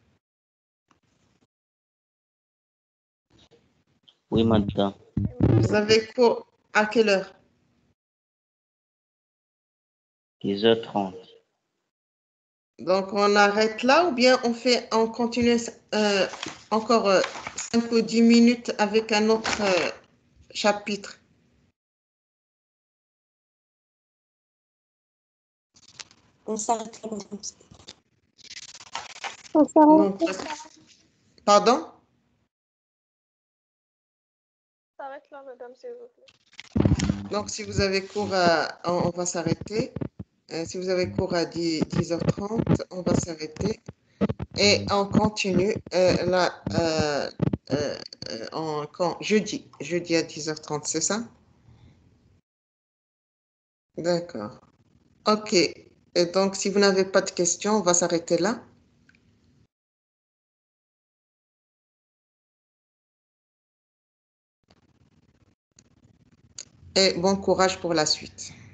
Oui, madame. Vous avez cours à quelle heure? 10h30. Donc, on arrête là ou bien on continue encore 5 ou 10 minutes avec un autre chapitre? On s'arrête là, madame. On s'arrête. Donc, pardon? On s'arrête là, madame, s'il vous plaît. Donc, si vous avez cours on va s'arrêter. Si vous avez cours à 10h30, on va s'arrêter. Et on continue jeudi à 10h30, c'est ça? D'accord. OK. Et donc, si vous n'avez pas de questions, on va s'arrêter là. Et bon courage pour la suite.